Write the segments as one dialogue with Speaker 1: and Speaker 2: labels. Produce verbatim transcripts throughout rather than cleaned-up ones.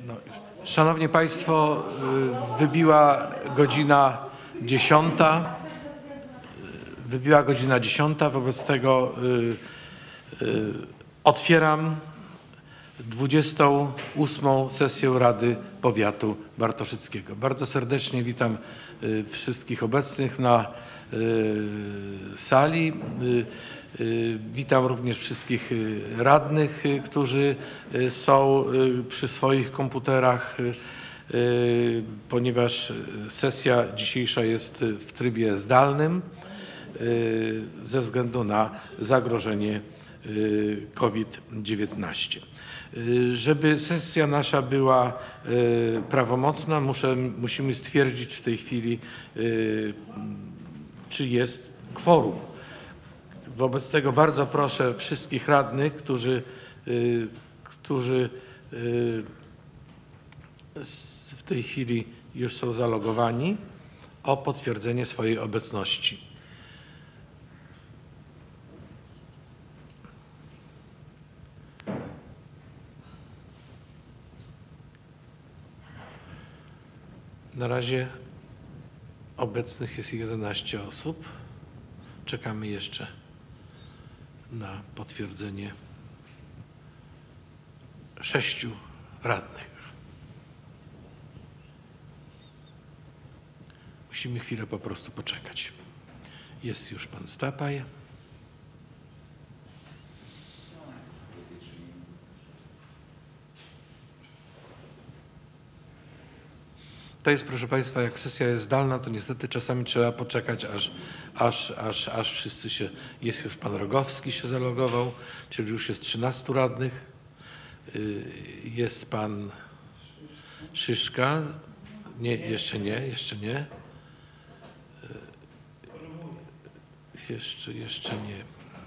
Speaker 1: No już. Szanowni Państwo, wybiła godzina dziesiąta. Wybiła godzina dziesiąta, wobec tego y, y, otwieram dwudziestą ósmą sesję Rady Powiatu Bartoszyckiego. Bardzo serdecznie witam y, wszystkich obecnych na y, sali. Y, y, witam również wszystkich radnych, y, którzy y, są y, przy swoich komputerach, y, y, ponieważ sesja dzisiejsza jest w trybie zdalnym ze względu na zagrożenie COVID dziewiętnaście. Żeby sesja nasza była prawomocna, muszę, musimy stwierdzić w tej chwili, czy jest kworum. Wobec tego bardzo proszę wszystkich radnych, którzy, którzy w tej chwili już są zalogowani, o potwierdzenie swojej obecności. Na razie obecnych jest jedenaście osób. Czekamy jeszcze na potwierdzenie sześciu radnych. Musimy chwilę po prostu poczekać. Jest już pan Stapaj. To jest, proszę Państwa, jak sesja jest zdalna, to niestety czasami trzeba poczekać, aż, aż, aż, aż wszyscy się... Jest już pan Rogowski się zalogował, czyli już jest trzynastu radnych. Jest pan Szyszka. Nie, jeszcze nie, jeszcze nie. Jeszcze, jeszcze nie.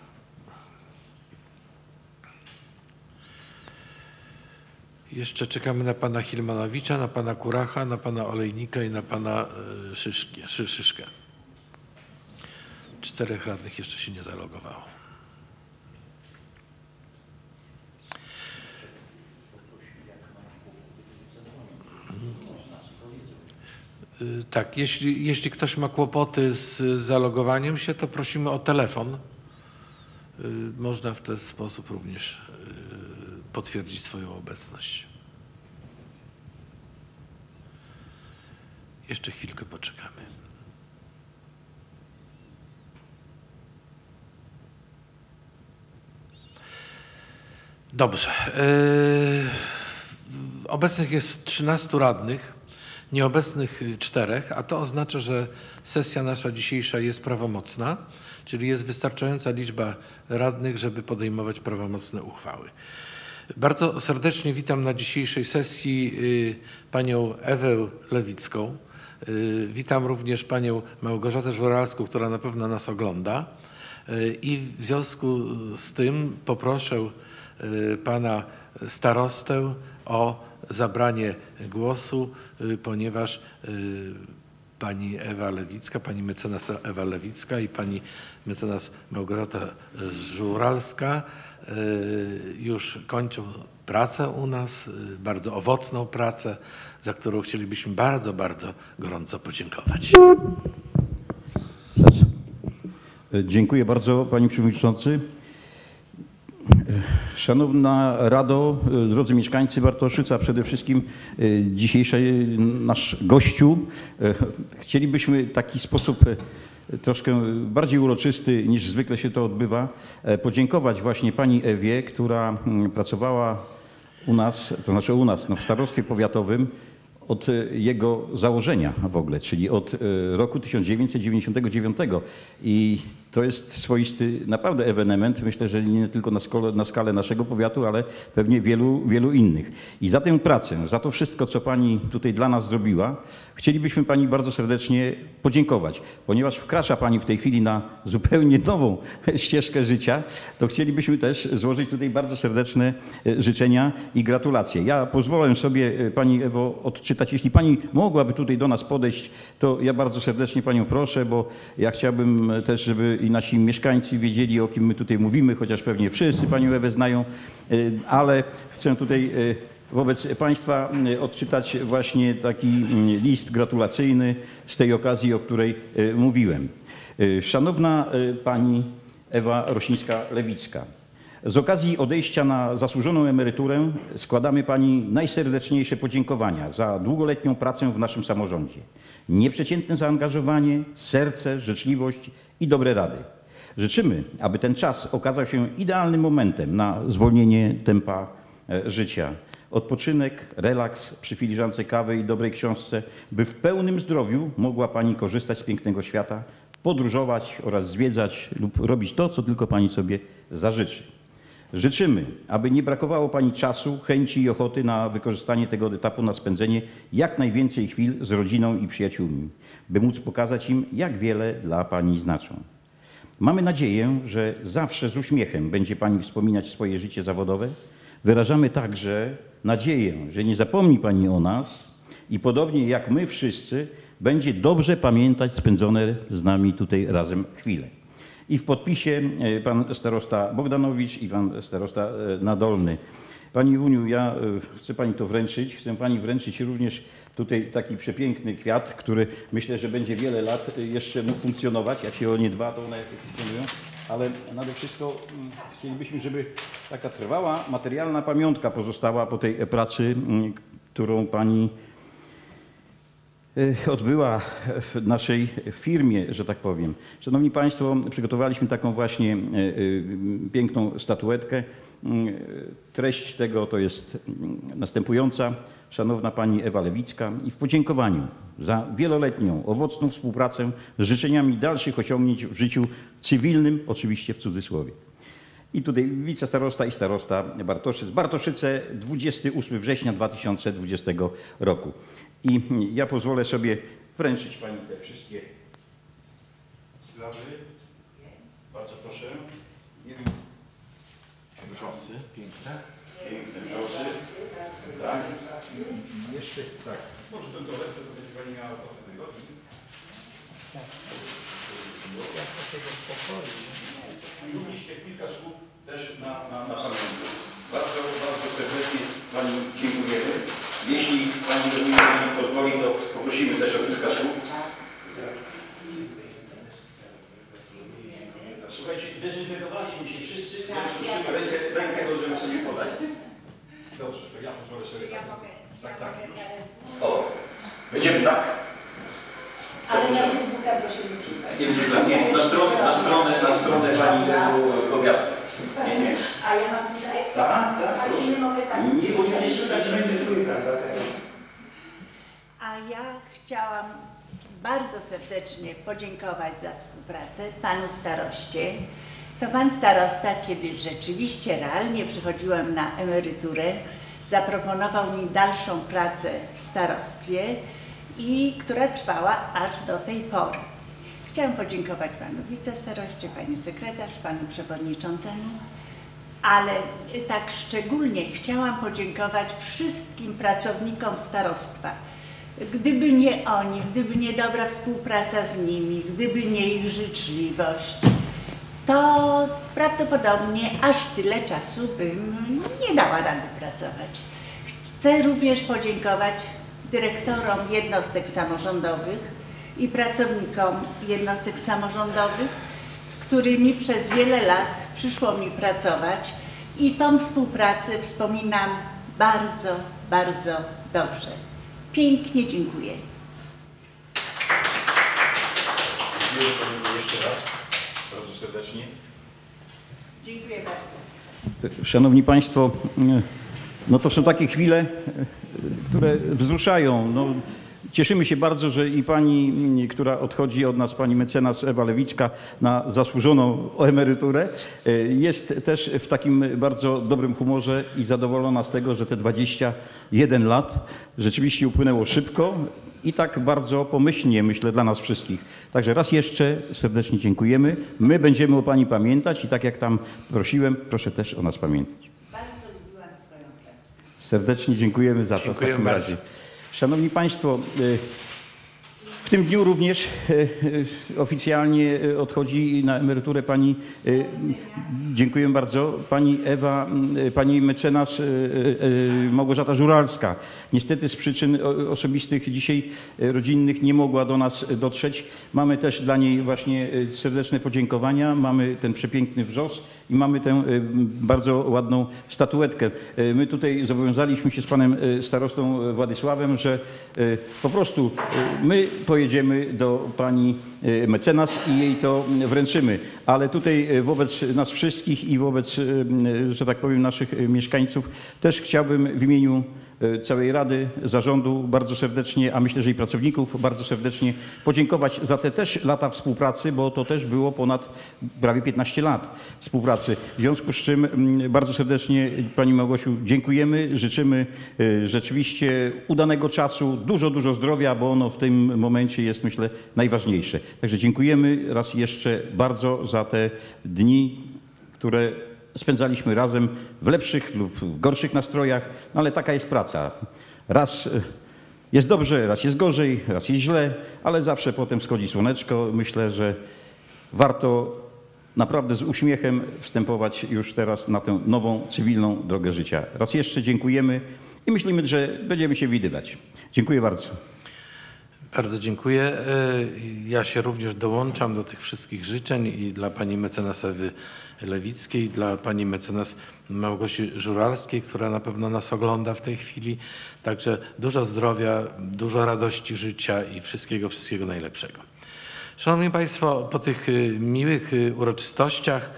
Speaker 1: Jeszcze czekamy na pana Hilmanowicza, na pana Kuracha, na pana Olejnika i na pana Szyszkę. Szyszkę. Czterech radnych jeszcze się nie zalogowało. Tak, jeśli, jeśli ktoś ma kłopoty z zalogowaniem się, to prosimy o telefon. Można w ten sposób również potwierdzić swoją obecność. Jeszcze chwilkę poczekamy. Dobrze. Obecnych jest trzynastu radnych, nieobecnych czterech, a to oznacza, że sesja nasza dzisiejsza jest prawomocna, czyli jest wystarczająca liczba radnych, żeby podejmować prawomocne uchwały. Bardzo serdecznie witam na dzisiejszej sesji panią Ewę Lewicką. Witam również panią Małgorzatę Żuralską, która na pewno nas ogląda. I w związku z tym poproszę pana starostę o zabranie głosu, ponieważ pani Ewa Lewicka, pani mecenas Ewa Lewicka i pani mecenas Małgorzata Żuralska już kończą pracę u nas, bardzo owocną pracę, za którą chcielibyśmy bardzo, bardzo gorąco podziękować.
Speaker 2: Dziękuję bardzo, panie przewodniczący. Szanowna Rado, drodzy mieszkańcy Bartoszyc, a przede wszystkim dzisiejszy nasz gościu, chcielibyśmy w taki sposób troszkę bardziej uroczysty niż zwykle się to odbywa, podziękować właśnie pani Ewie, która pracowała u nas, to znaczy u nas no w starostwie powiatowym od jego założenia w ogóle, czyli od roku tysiąc dziewięćset dziewięćdziesiątego dziewiątego. I to jest swoisty naprawdę ewenement, myślę, że nie tylko na, skole, na skalę naszego powiatu, ale pewnie wielu, wielu innych. I za tę pracę, za to wszystko, co pani tutaj dla nas zrobiła, chcielibyśmy pani bardzo serdecznie podziękować, ponieważ wkracza pani w tej chwili na zupełnie nową ścieżkę życia, to chcielibyśmy też złożyć tutaj bardzo serdeczne życzenia i gratulacje. Ja pozwolę sobie pani Ewo odczytać, jeśli pani mogłaby tutaj do nas podejść, to ja bardzo serdecznie panią proszę, bo ja chciałbym też, żeby i nasi mieszkańcy wiedzieli, o kim my tutaj mówimy, chociaż pewnie wszyscy panią Ewę znają, ale chcę tutaj wobec Państwa odczytać właśnie taki list gratulacyjny z tej okazji, o której mówiłem. Szanowna Pani Ewa Rosińska-Lewicka, z okazji odejścia na zasłużoną emeryturę składamy Pani najserdeczniejsze podziękowania za długoletnią pracę w naszym samorządzie. Nieprzeciętne zaangażowanie, serce, życzliwość i dobre rady. Życzymy, aby ten czas okazał się idealnym momentem na zwolnienie tempa życia. Odpoczynek, relaks przy filiżance kawy i dobrej książce, by w pełnym zdrowiu mogła Pani korzystać z pięknego świata, podróżować oraz zwiedzać lub robić to, co tylko Pani sobie zażyczy. Życzymy, aby nie brakowało Pani czasu, chęci i ochoty na wykorzystanie tego etapu na spędzenie jak najwięcej chwil z rodziną i przyjaciółmi, by móc pokazać im, jak wiele dla Pani znaczą. Mamy nadzieję, że zawsze z uśmiechem będzie Pani wspominać swoje życie zawodowe. Wyrażamy także nadzieję, że nie zapomni Pani o nas i podobnie jak my wszyscy, będzie dobrze pamiętać spędzone z nami tutaj razem chwile. I w podpisie pan starosta Bogdanowicz i pan starosta Nadolny. Pani Wuniu, ja chcę Pani to wręczyć. Chcę Pani wręczyć również tutaj taki przepiękny kwiat, który myślę, że będzie wiele lat jeszcze mógł funkcjonować. Jak się o nie dba, to one funkcjonują. Ale nade wszystko chcielibyśmy, żeby taka trwała materialna pamiątka pozostała po tej pracy, którą Pani odbyła w naszej firmie, że tak powiem. Szanowni Państwo, przygotowaliśmy taką właśnie piękną statuetkę. Treść tego to jest następująca. Szanowna Pani Ewa Lewicka, i w podziękowaniu za wieloletnią, owocną współpracę z życzeniami dalszych osiągnięć w życiu cywilnym, oczywiście w cudzysłowie. I tutaj wicestarosta i starosta Bartoszyc. Bartoszyce, dwudziestego ósmego września dwa tysiące dwudziestego roku. I ja pozwolę sobie wręczyć Pani te wszystkie sprawy. Bardzo proszę. Nie wiem.
Speaker 1: Wrzosy, piękne.
Speaker 2: Piękne wrzosy. Tak. I jeszcze tak. Może ten to lepsze, to będzie Pani miała ochotę wygodzi. Tak. I również kilka słów też na, na, na pamiątkę. Bardzo, bardzo serdecznie Pani dziękujemy. Jeśli Pani pozwoli, to poprosimy też o kilka słów. Słuchajcie, dezynfekowaliśmy się wszyscy, rękę, rękę możemy sobie podać. Dobrze, to ja pozwolę sobie. Ja mogę. Tak, tak. O, będziemy tak.
Speaker 3: Ale na Facebooka proszę nie wrzucać.
Speaker 2: Nie, nie, na stronę, na stronę, na stronę Pani powiada. Nie, nie.
Speaker 3: A ja mam tutaj?
Speaker 2: Tak, tak.
Speaker 3: A czy nie mogę tak?
Speaker 2: Nie, bo nie słychać, nie słychać.
Speaker 3: A ja chciałam bardzo serdecznie podziękować za współpracę panu staroście. To pan starosta, kiedy rzeczywiście realnie przychodziłam na emeryturę, zaproponował mi dalszą pracę w starostwie, i która trwała aż do tej pory. Chciałam podziękować panu wicestaroście, pani sekretarz, panu przewodniczącemu, ale tak szczególnie chciałam podziękować wszystkim pracownikom starostwa. Gdyby nie oni, gdyby nie dobra współpraca z nimi, gdyby nie ich życzliwość, to prawdopodobnie aż tyle czasu bym nie dała rady pracować. Chcę również podziękować dyrektorom jednostek samorządowych i pracownikom jednostek samorządowych, z którymi przez wiele lat przyszło mi pracować i tą współpracę wspominam bardzo, bardzo dobrze. Pięknie dziękuję.
Speaker 2: Dziękuję Pani jeszcze raz, bardzo serdecznie.
Speaker 3: Dziękuję bardzo.
Speaker 2: Szanowni Państwo, no to są takie chwile, które wzruszają. No, cieszymy się bardzo, że i Pani, która odchodzi od nas, Pani mecenas Ewa Lewicka, na zasłużoną emeryturę, jest też w takim bardzo dobrym humorze i zadowolona z tego, że te dwadzieścia jeden lat rzeczywiście upłynęło szybko i tak bardzo pomyślnie, myślę, dla nas wszystkich. Także raz jeszcze serdecznie dziękujemy. My będziemy o Pani pamiętać i tak jak tam prosiłem, proszę też o nas pamiętać.
Speaker 3: Bardzo lubiłam swoją pracę.
Speaker 2: Serdecznie dziękujemy za to.
Speaker 1: Dziękuję
Speaker 2: w takim
Speaker 1: bardzo.
Speaker 2: razie. Szanowni Państwo, W tym dniu również oficjalnie odchodzi na emeryturę pani, dziękuję bardzo, pani Ewa, pani mecenas Małgorzata Żuralska. Niestety z przyczyn osobistych dzisiaj rodzinnych nie mogła do nas dotrzeć. Mamy też dla niej właśnie serdeczne podziękowania, mamy ten przepiękny wrzos i mamy tę bardzo ładną statuetkę. My tutaj zobowiązaliśmy się z panem starostą Władysławem, że po prostu my pojedziemy do pani mecenas i jej to wręczymy. Ale tutaj wobec nas wszystkich i wobec, że tak powiem, naszych mieszkańców też chciałbym w imieniu całej Rady, Zarządu bardzo serdecznie, a myślę, że i pracowników bardzo serdecznie podziękować za te też lata współpracy, bo to też było ponad prawie piętnaście lat współpracy. W związku z czym bardzo serdecznie pani Małgosiu dziękujemy, życzymy rzeczywiście udanego czasu, dużo, dużo zdrowia, bo ono w tym momencie jest, myślę, najważniejsze. Także dziękujemy raz jeszcze bardzo za te dni, które spędzaliśmy razem w lepszych lub w gorszych nastrojach, no ale taka jest praca. Raz jest dobrze, raz jest gorzej, raz jest źle, ale zawsze potem schodzi słoneczko. Myślę, że warto naprawdę z uśmiechem wstępować już teraz na tę nową, cywilną drogę życia. Raz jeszcze dziękujemy i myślimy, że będziemy się widywać. Dziękuję bardzo.
Speaker 1: Bardzo dziękuję. Ja się również dołączam do tych wszystkich życzeń i dla pani mecenas Ewy Lewickiej, dla pani mecenas Małgosi Żuralskiej, która na pewno nas ogląda w tej chwili. Także dużo zdrowia, dużo radości życia i wszystkiego, wszystkiego najlepszego. Szanowni Państwo, po tych miłych uroczystościach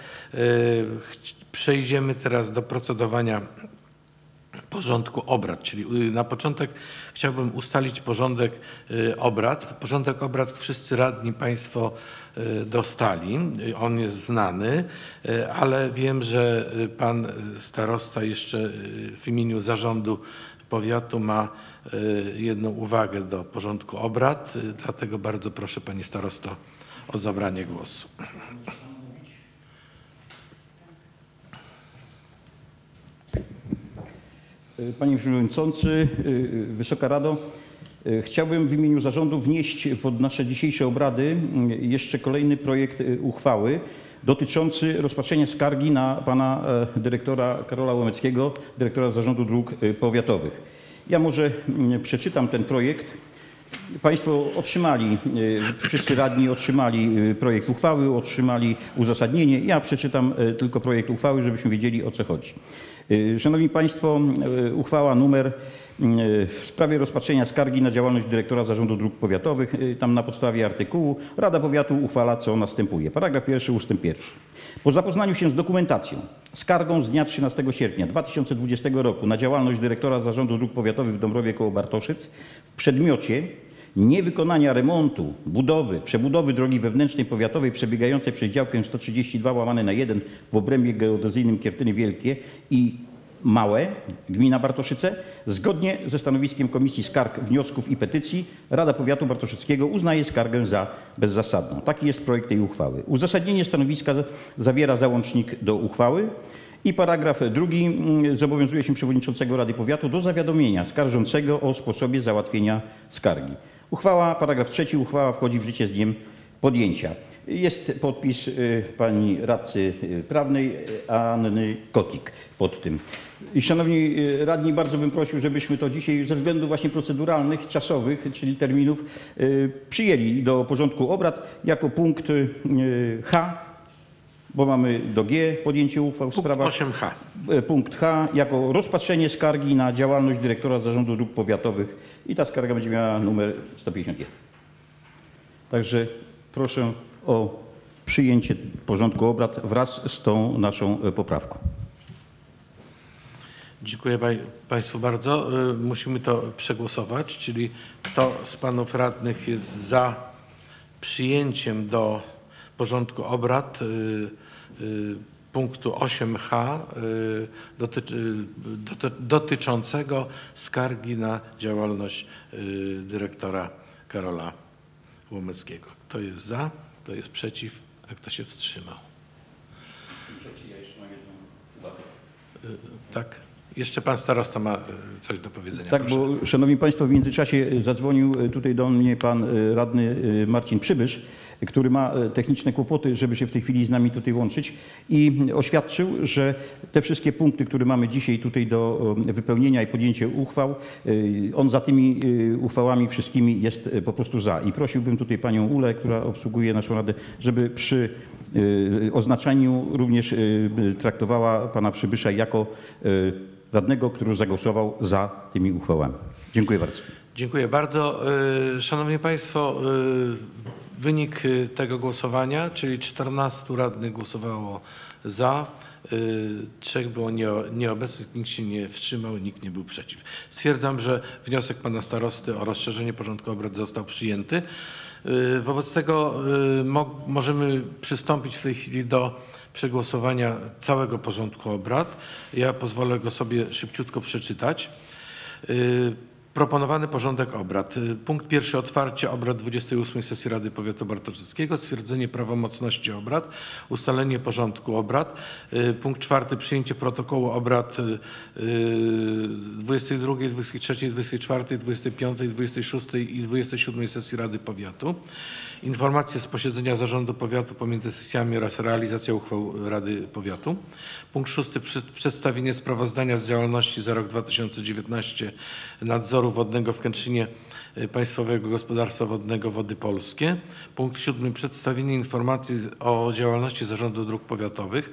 Speaker 1: przejdziemy teraz do procedowania porządku obrad, czyli na początek chciałbym ustalić porządek obrad. Porządek obrad wszyscy radni Państwo dostali, on jest znany, ale wiem, że pan starosta jeszcze w imieniu zarządu powiatu ma jedną uwagę do porządku obrad, dlatego bardzo proszę Panie Starosto o zabranie głosu.
Speaker 2: Panie Przewodniczący, Wysoka Rado, chciałbym w imieniu zarządu wnieść pod nasze dzisiejsze obrady jeszcze kolejny projekt uchwały dotyczący rozpatrzenia skargi na pana dyrektora Karola Łomeckiego, dyrektora Zarządu Dróg Powiatowych. Ja może przeczytam ten projekt. Państwo otrzymali, wszyscy radni otrzymali projekt uchwały, otrzymali uzasadnienie. Ja przeczytam tylko projekt uchwały, żebyśmy wiedzieli, o co chodzi. Szanowni Państwo, uchwała numer w sprawie rozpatrzenia skargi na działalność dyrektora Zarządu Dróg Powiatowych. Tam na podstawie artykułu Rada Powiatu uchwala, co następuje. Paragraf pierwszy, ustęp pierwszy. Po zapoznaniu się z dokumentacją, skargą z dnia trzynastego sierpnia dwa tysiące dwudziestego roku na działalność dyrektora Zarządu Dróg Powiatowych w Dąbrowie koło Bartoszyc w przedmiocie niewykonania remontu, budowy, przebudowy drogi wewnętrznej powiatowej przebiegającej przez działkę sto trzydzieści dwa łamane na jeden w obrębie geodezyjnym Kiertyny Wielkie i Małe, gmina Bartoszyce, zgodnie ze stanowiskiem Komisji Skarg, Wniosków i Petycji Rada Powiatu Bartoszyckiego uznaje skargę za bezzasadną. Taki jest projekt tej uchwały. Uzasadnienie stanowiska zawiera załącznik do uchwały. I paragraf drugi zobowiązuje się przewodniczącego Rady Powiatu do zawiadomienia skarżącego o sposobie załatwienia skargi. Uchwała, paragraf trzeci, uchwała wchodzi w życie z dniem podjęcia. Jest podpis pani radcy prawnej Anny Kotik pod tym. I szanowni radni, bardzo bym prosił, żebyśmy to dzisiaj ze względów właśnie proceduralnych, czasowych, czyli terminów, przyjęli do porządku obrad jako punkt H, bo mamy do G podjęcie uchwał w sprawach.
Speaker 1: osiem H.
Speaker 2: Punkt H jako rozpatrzenie skargi na działalność dyrektora Zarządu Dróg Powiatowych i ta skarga będzie miała numer sto pięćdziesiąt jeden. Także proszę o przyjęcie porządku obrad wraz z tą naszą poprawką.
Speaker 1: Dziękuję Państwu bardzo. Musimy to przegłosować, czyli kto z Panów Radnych jest za przyjęciem do porządku obrad punktu osiem H dotyczy, doty, dotyczącego skargi na działalność dyrektora Karola Łomeckiego. Kto jest za, kto jest przeciw, a kto się wstrzymał?
Speaker 2: Ja jeszcze mam jedną uwagę.
Speaker 1: Tak? Jeszcze pan starosta ma coś do powiedzenia.
Speaker 2: Tak,
Speaker 1: proszę.
Speaker 2: bo szanowni państwo, w międzyczasie zadzwonił tutaj do mnie pan radny Marcin Przybysz, który ma techniczne kłopoty, żeby się w tej chwili z nami tutaj łączyć i oświadczył, że te wszystkie punkty, które mamy dzisiaj tutaj do wypełnienia i podjęcia uchwał, on za tymi uchwałami wszystkimi jest po prostu za. I prosiłbym tutaj panią Ulę, która obsługuje naszą radę, żeby przy oznaczeniu również traktowała pana Przybysza jako radnego, który zagłosował za tymi uchwałami. Dziękuję bardzo.
Speaker 1: Dziękuję bardzo. Szanowni państwo, wynik tego głosowania, czyli czternastu radnych głosowało za, trzech było nieobecnych, nikt się nie wstrzymał, nikt nie był przeciw. Stwierdzam, że wniosek pana starosty o rozszerzenie porządku obrad został przyjęty. Wobec tego mo możemy przystąpić w tej chwili do przegłosowania całego porządku obrad. Ja pozwolę go sobie szybciutko przeczytać. Proponowany porządek obrad. Punkt pierwszy: otwarcie obrad dwudziestej ósmej sesji Rady Powiatu Bartoszyckiego, stwierdzenie prawomocności obrad, ustalenie porządku obrad. Punkt czwarty: przyjęcie protokołu obrad dwudziestej drugiej, dwudziestej trzeciej, dwudziestej czwartej, dwudziestej piątej, dwudziestej szóstej i dwudziestej siódmej sesji Rady Powiatu. Informacje z posiedzenia Zarządu Powiatu pomiędzy sesjami oraz realizacja uchwał Rady Powiatu. Punkt szósty: przedstawienie sprawozdania z działalności za rok dwa tysiące dziewiętnasty nadzoru wodnego w Kętrzynie Państwowego Gospodarstwa Wodnego Wody Polskie. Punkt siódmy: przedstawienie informacji o działalności Zarządu Dróg Powiatowych,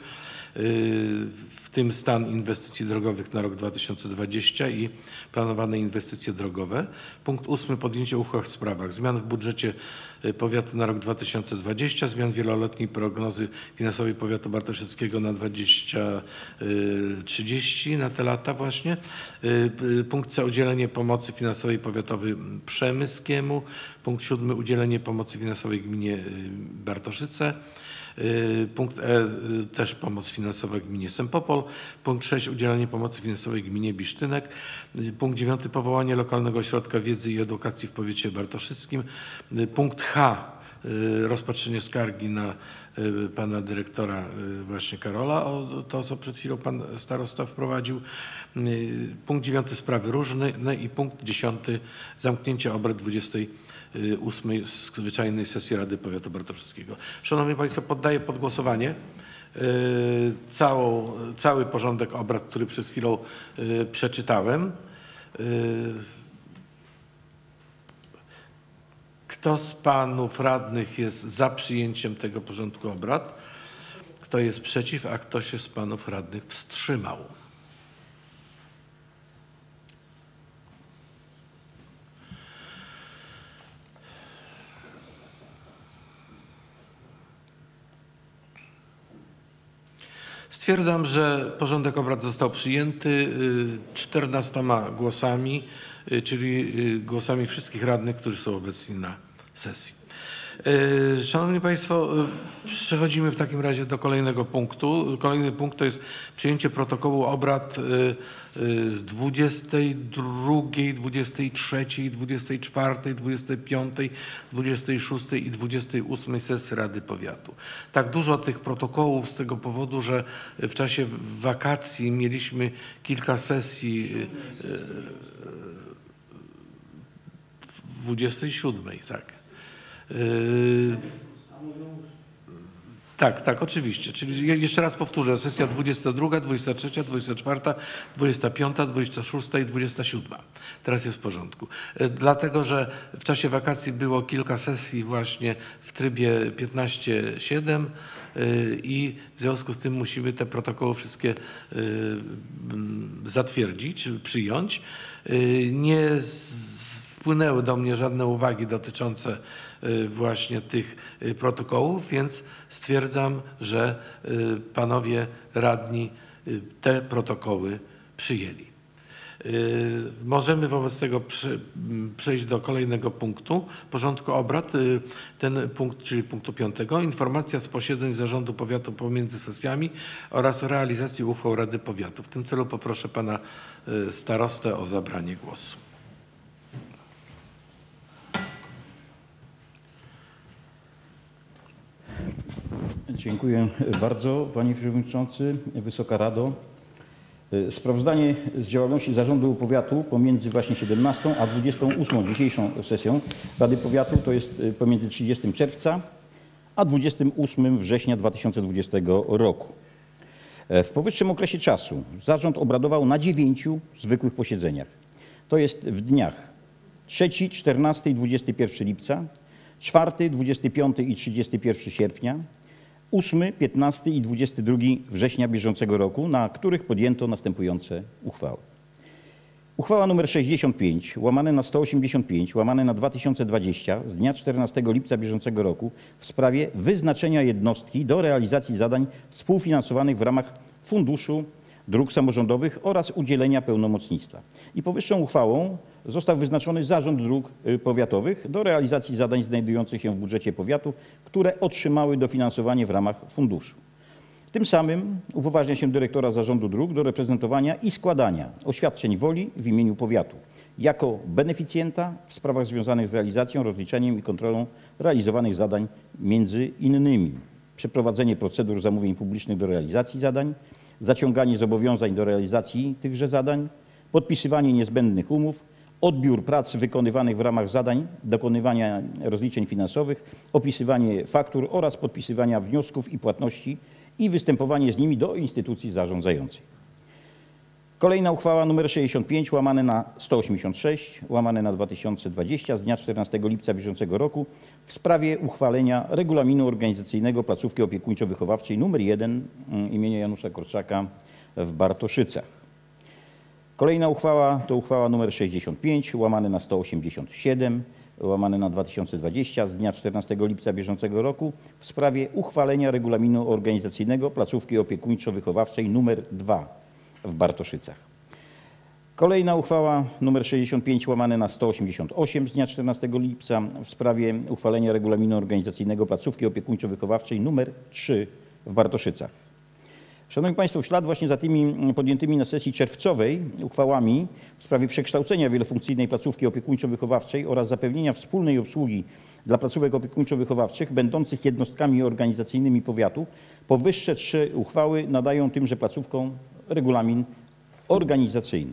Speaker 1: w tym stan inwestycji drogowych na rok dwa tysiące dwudziesty i planowane inwestycje drogowe. Punkt ósmy: podjęcie uchwał w sprawach zmian w budżecie powiatu na rok dwa tysiące dwudziesty, zmian wieloletniej prognozy finansowej powiatu bartoszyckiego na dwadzieścia trzydzieści, na te lata właśnie. Punkt C: udzielenie pomocy finansowej powiatowi przemyskiemu. Punkt siódmy: udzielenie pomocy finansowej gminie Bartoszyce. Punkt E: też pomoc finansowa gminie Sempopol. Punkt sześć: udzielenie pomocy finansowej gminie Bisztynek. Punkt dziewiąty: powołanie lokalnego ośrodka wiedzy i edukacji w powiecie bartoszyckim. Punkt H: rozpatrzenie skargi na pana dyrektora właśnie Karola o to, co przed chwilą pan starosta wprowadził. Punkt dziewiąty: sprawy różne i punkt dziesiąty: zamknięcie obrad dwudziestej ósmej zwyczajnej sesji Rady Powiatu Bartoszyckiego. Szanowni państwo, poddaję pod głosowanie całą, cały porządek obrad, który przed chwilą przeczytałem. Kto z panów radnych jest za przyjęciem tego porządku obrad? Kto jest przeciw, a kto się z panów radnych wstrzymał? Stwierdzam, że porządek obrad został przyjęty czternastoma głosami, czyli głosami wszystkich radnych, którzy są obecni na sesji. Szanowni państwo, przechodzimy w takim razie do kolejnego punktu. Kolejny punkt to jest przyjęcie protokołu obrad z dwudziestej drugiej, dwudziestej trzeciej, dwudziestej czwartej, dwudziestej piątej, dwudziestej szóstej i dwudziestej ósmej sesji Rady Powiatu. Tak dużo tych protokołów z tego powodu, że w czasie wakacji mieliśmy kilka sesji dwudziestej siódmej, tak. Yy, tak, tak, oczywiście. Czyli jeszcze raz powtórzę, sesja dwudziesta druga, dwudziesta trzecia, dwudziesta czwarta, dwudziesta piąta, dwudziesta szósta i dwudziesta siódma. Teraz jest w porządku. Yy, dlatego, że w czasie wakacji było kilka sesji właśnie w trybie piętnaście siedem yy, i w związku z tym musimy te protokoły wszystkie yy, yy, zatwierdzić, przyjąć. Yy, nie z, wpłynęły do mnie żadne uwagi dotyczące właśnie tych protokołów, więc stwierdzam, że panowie radni te protokoły przyjęli. Możemy wobec tego przejść do kolejnego punktu porządku obrad. Ten punkt, czyli punktu piątego. Informacja z posiedzeń Zarządu Powiatu pomiędzy sesjami oraz realizacji uchwał Rady Powiatu. W tym celu poproszę pana starostę o zabranie głosu.
Speaker 2: Dziękuję bardzo, panie przewodniczący, Wysoka Rado. Sprawozdanie z działalności Zarządu Powiatu pomiędzy właśnie siedemnastą a dwudziestą ósmą dzisiejszą sesją Rady Powiatu, to jest pomiędzy trzydziestym czerwca a dwudziestym ósmym września dwa tysiące dwudziestego roku. W powyższym okresie czasu zarząd obradował na dziewięciu zwykłych posiedzeniach. To jest w dniach trzeciego, czternastego i dwudziestego pierwszego lipca, czwartego, dwudziestego piątego i trzydziestego pierwszego sierpnia, ósmego, piętnastego i dwudziestego drugiego września bieżącego roku, na których podjęto następujące uchwały. Uchwała nr sześćdziesiąt pięć łamane na sto osiemdziesiąt pięć łamane na dwa tysiące dwadzieścia z dnia czternastego lipca bieżącego roku w sprawie wyznaczenia jednostki do realizacji zadań współfinansowanych w ramach Funduszu Dróg Samorządowych oraz udzielenia pełnomocnictwa. I powyższą uchwałą został wyznaczony Zarząd Dróg Powiatowych do realizacji zadań znajdujących się w budżecie powiatu, które otrzymały dofinansowanie w ramach funduszu. Tym samym upoważnia się dyrektora Zarządu Dróg do reprezentowania i składania oświadczeń woli w imieniu powiatu jako beneficjenta w sprawach związanych z realizacją, rozliczeniem i kontrolą realizowanych zadań, między innymi przeprowadzenie procedur zamówień publicznych do realizacji zadań, zaciąganie zobowiązań do realizacji tychże zadań, podpisywanie niezbędnych umów, odbiór prac wykonywanych w ramach zadań, dokonywania rozliczeń finansowych, opisywanie faktur oraz podpisywania wniosków i płatności i występowanie z nimi do instytucji zarządzającej. Kolejna uchwała nr sześćdziesiąt pięć łamane na sto osiemdziesiąt sześć łamane na dwa tysiące dwadzieścia z dnia czternastego lipca bieżącego roku w sprawie uchwalenia regulaminu organizacyjnego placówki opiekuńczo-wychowawczej nr jeden imienia Janusza Korczaka w Bartoszycach. Kolejna uchwała to uchwała nr sześćdziesiąt pięć łamane na sto osiemdziesiąt siedem łamane na dwa tysiące dwadzieścia z dnia czternastego lipca bieżącego roku w sprawie uchwalenia regulaminu organizacyjnego placówki opiekuńczo-wychowawczej nr dwa w Bartoszycach. Kolejna uchwała nr sześćdziesiąt pięć łamane na sto osiemdziesiąt osiem z dnia czternastego lipca w sprawie uchwalenia regulaminu organizacyjnego placówki opiekuńczo-wychowawczej nr trzy w Bartoszycach. Szanowni Państwo, w ślad właśnie za tymi podjętymi na sesji czerwcowej uchwałami w sprawie przekształcenia wielofunkcyjnej placówki opiekuńczo-wychowawczej oraz zapewnienia wspólnej obsługi dla placówek opiekuńczo-wychowawczych będących jednostkami organizacyjnymi powiatu, powyższe trzy uchwały nadają tymże placówkom regulamin organizacyjny.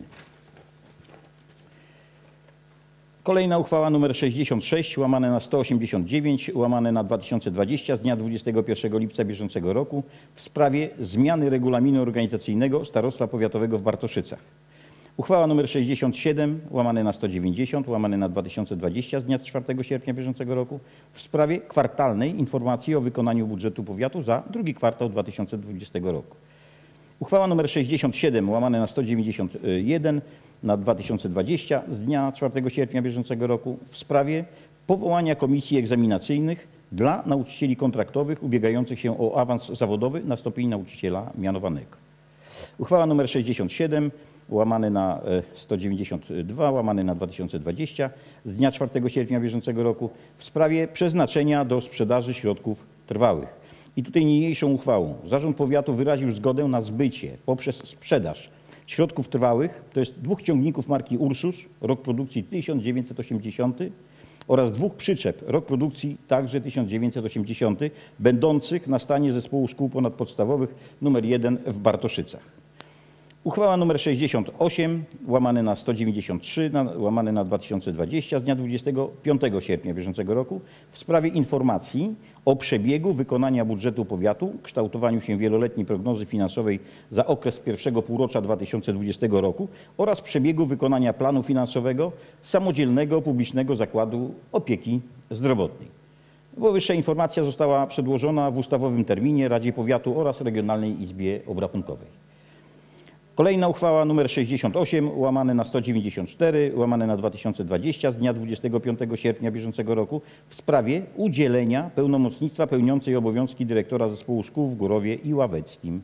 Speaker 2: Kolejna uchwała nr sześćdziesiąt sześć łamane na sto osiemdziesiąt dziewięć łamane na dwa tysiące dwadzieścia z dnia dwudziestego pierwszego lipca bieżącego roku w sprawie zmiany regulaminu organizacyjnego Starostwa Powiatowego w Bartoszycach. Uchwała nr sześćdziesiąt siedem łamane na sto dziewięćdziesiąt łamane na dwa tysiące dwadzieścia z dnia czwartego sierpnia bieżącego roku w sprawie kwartalnej informacji o wykonaniu budżetu powiatu za drugi kwartał dwa tysiące dwudziestego roku. Uchwała nr sześćdziesiąt siedem łamane na sto dziewięćdziesiąt jeden na dwa tysiące dwadzieścia z dnia czwartego sierpnia bieżącego roku w sprawie powołania komisji egzaminacyjnych dla nauczycieli kontraktowych ubiegających się o awans zawodowy na stopień nauczyciela mianowanego. Uchwała nr sześćdziesiąt siedem łamane na sto dziewięćdziesiąt dwa łamane na dwa tysiące dwadzieścia z dnia czwartego sierpnia bieżącego roku w sprawie przeznaczenia do sprzedaży środków trwałych. I tutaj niniejszą uchwałą Zarząd Powiatu wyraził zgodę na zbycie poprzez sprzedaż środków trwałych, to jest dwóch ciągników marki Ursus, rok produkcji tysiąc dziewięćset osiemdziesiąty oraz dwóch przyczep, rok produkcji także tysiąc dziewięćset osiemdziesiąty, będących na stanie Zespołu Szkół Ponadpodstawowych nr jeden w Bartoszycach. Uchwała nr sześćdziesiąt osiem łamane na sto dziewięćdziesiąt trzy łamane na dwa tysiące dwadzieścia z dnia dwudziestego piątego sierpnia bieżącego roku w sprawie informacji o przebiegu wykonania budżetu powiatu, kształtowaniu się wieloletniej prognozy finansowej za okres pierwszego półrocza dwa tysiące dwudziestego roku oraz przebiegu wykonania planu finansowego samodzielnego publicznego zakładu opieki zdrowotnej. Powyższa informacja została przedłożona w ustawowym terminie Radzie Powiatu oraz Regionalnej Izbie Obrachunkowej. Kolejna uchwała nr sześćdziesiąt osiem łamane na sto dziewięćdziesiąt cztery łamane na dwa tysiące dwadzieścia z dnia dwudziestego piątego sierpnia bieżącego roku w sprawie udzielenia pełnomocnictwa pełniącej obowiązki dyrektora Zespołu Szkół w Górowie i Ławeckim.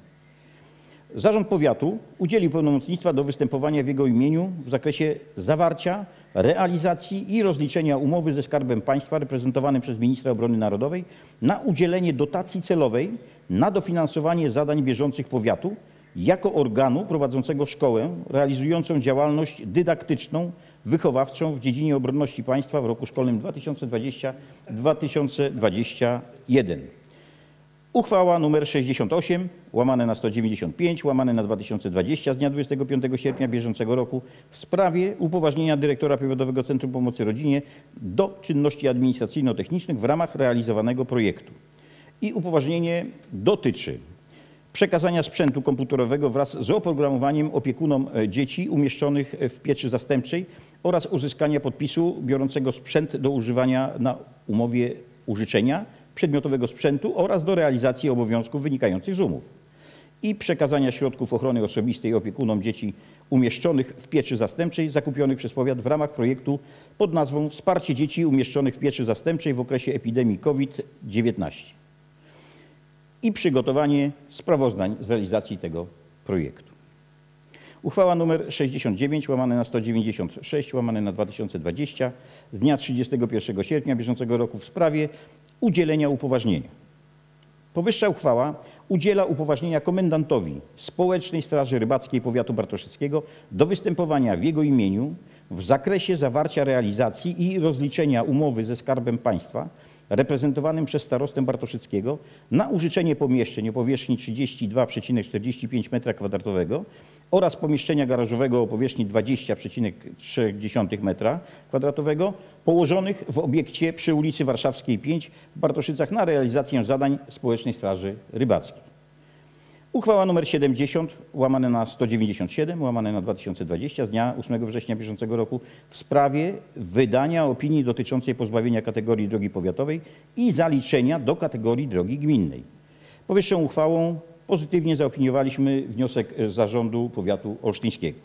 Speaker 2: Zarząd Powiatu udzielił pełnomocnictwa do występowania w jego imieniu w zakresie zawarcia, realizacji i rozliczenia umowy ze Skarbem Państwa reprezentowanym przez Ministra Obrony Narodowej na udzielenie dotacji celowej na dofinansowanie zadań bieżących powiatu jako organu prowadzącego szkołę realizującą działalność dydaktyczną, wychowawczą w dziedzinie obronności państwa w roku szkolnym dwa tysiące dwudziestym do dwa tysiące dwudziestego pierwszego. Uchwała nr sześćdziesiąt osiem łamane na sto dziewięćdziesiąt pięć łamane na dwa tysiące dwadzieścia z dnia dwudziestego piątego sierpnia bieżącego roku w sprawie upoważnienia dyrektora Powiatowego Centrum Pomocy Rodzinie do czynności administracyjno-technicznych w ramach realizowanego projektu. I upoważnienie dotyczy przekazania sprzętu komputerowego wraz z oprogramowaniem opiekunom dzieci umieszczonych w pieczy zastępczej oraz uzyskania podpisu biorącego sprzęt do używania na umowie użyczenia przedmiotowego sprzętu oraz do realizacji obowiązków wynikających z umów. I przekazania środków ochrony osobistej opiekunom dzieci umieszczonych w pieczy zastępczej zakupionych przez powiat w ramach projektu pod nazwą Wsparcie dzieci umieszczonych w pieczy zastępczej w okresie epidemii COVID dziewiętnaście. I przygotowanie sprawozdań z realizacji tego projektu. Uchwała nr sześćdziesiąt dziewięć łamane na sto dziewięćdziesiąt sześć łamane na dwa tysiące dwadzieścia z dnia trzydziestego pierwszego sierpnia bieżącego roku w sprawie udzielenia upoważnienia. Powyższa uchwała udziela upoważnienia komendantowi Społecznej Straży Rybackiej Powiatu Bartoszyckiego do występowania w jego imieniu w zakresie zawarcia realizacji i rozliczenia umowy ze Skarbem Państwa reprezentowanym przez starostę Bartoszyckiego na użyczenie pomieszczeń o powierzchni trzydzieści dwa przecinek czterdzieści pięć metra kwadratowego oraz pomieszczenia garażowego o powierzchni dwadzieścia przecinek trzy metra kwadratowego położonych w obiekcie przy ulicy Warszawskiej pięć w Bartoszycach na realizację zadań Społecznej Straży Rybackiej. Uchwała nr siedemdziesiąt łamane na sto dziewięćdziesiąt siedem łamane na dwa tysiące dwadzieścia z dnia ósmego września bieżącego roku w sprawie wydania opinii dotyczącej pozbawienia kategorii drogi powiatowej i zaliczenia do kategorii drogi gminnej. Powyższą uchwałą pozytywnie zaopiniowaliśmy wniosek Zarządu Powiatu Olsztyńskiego.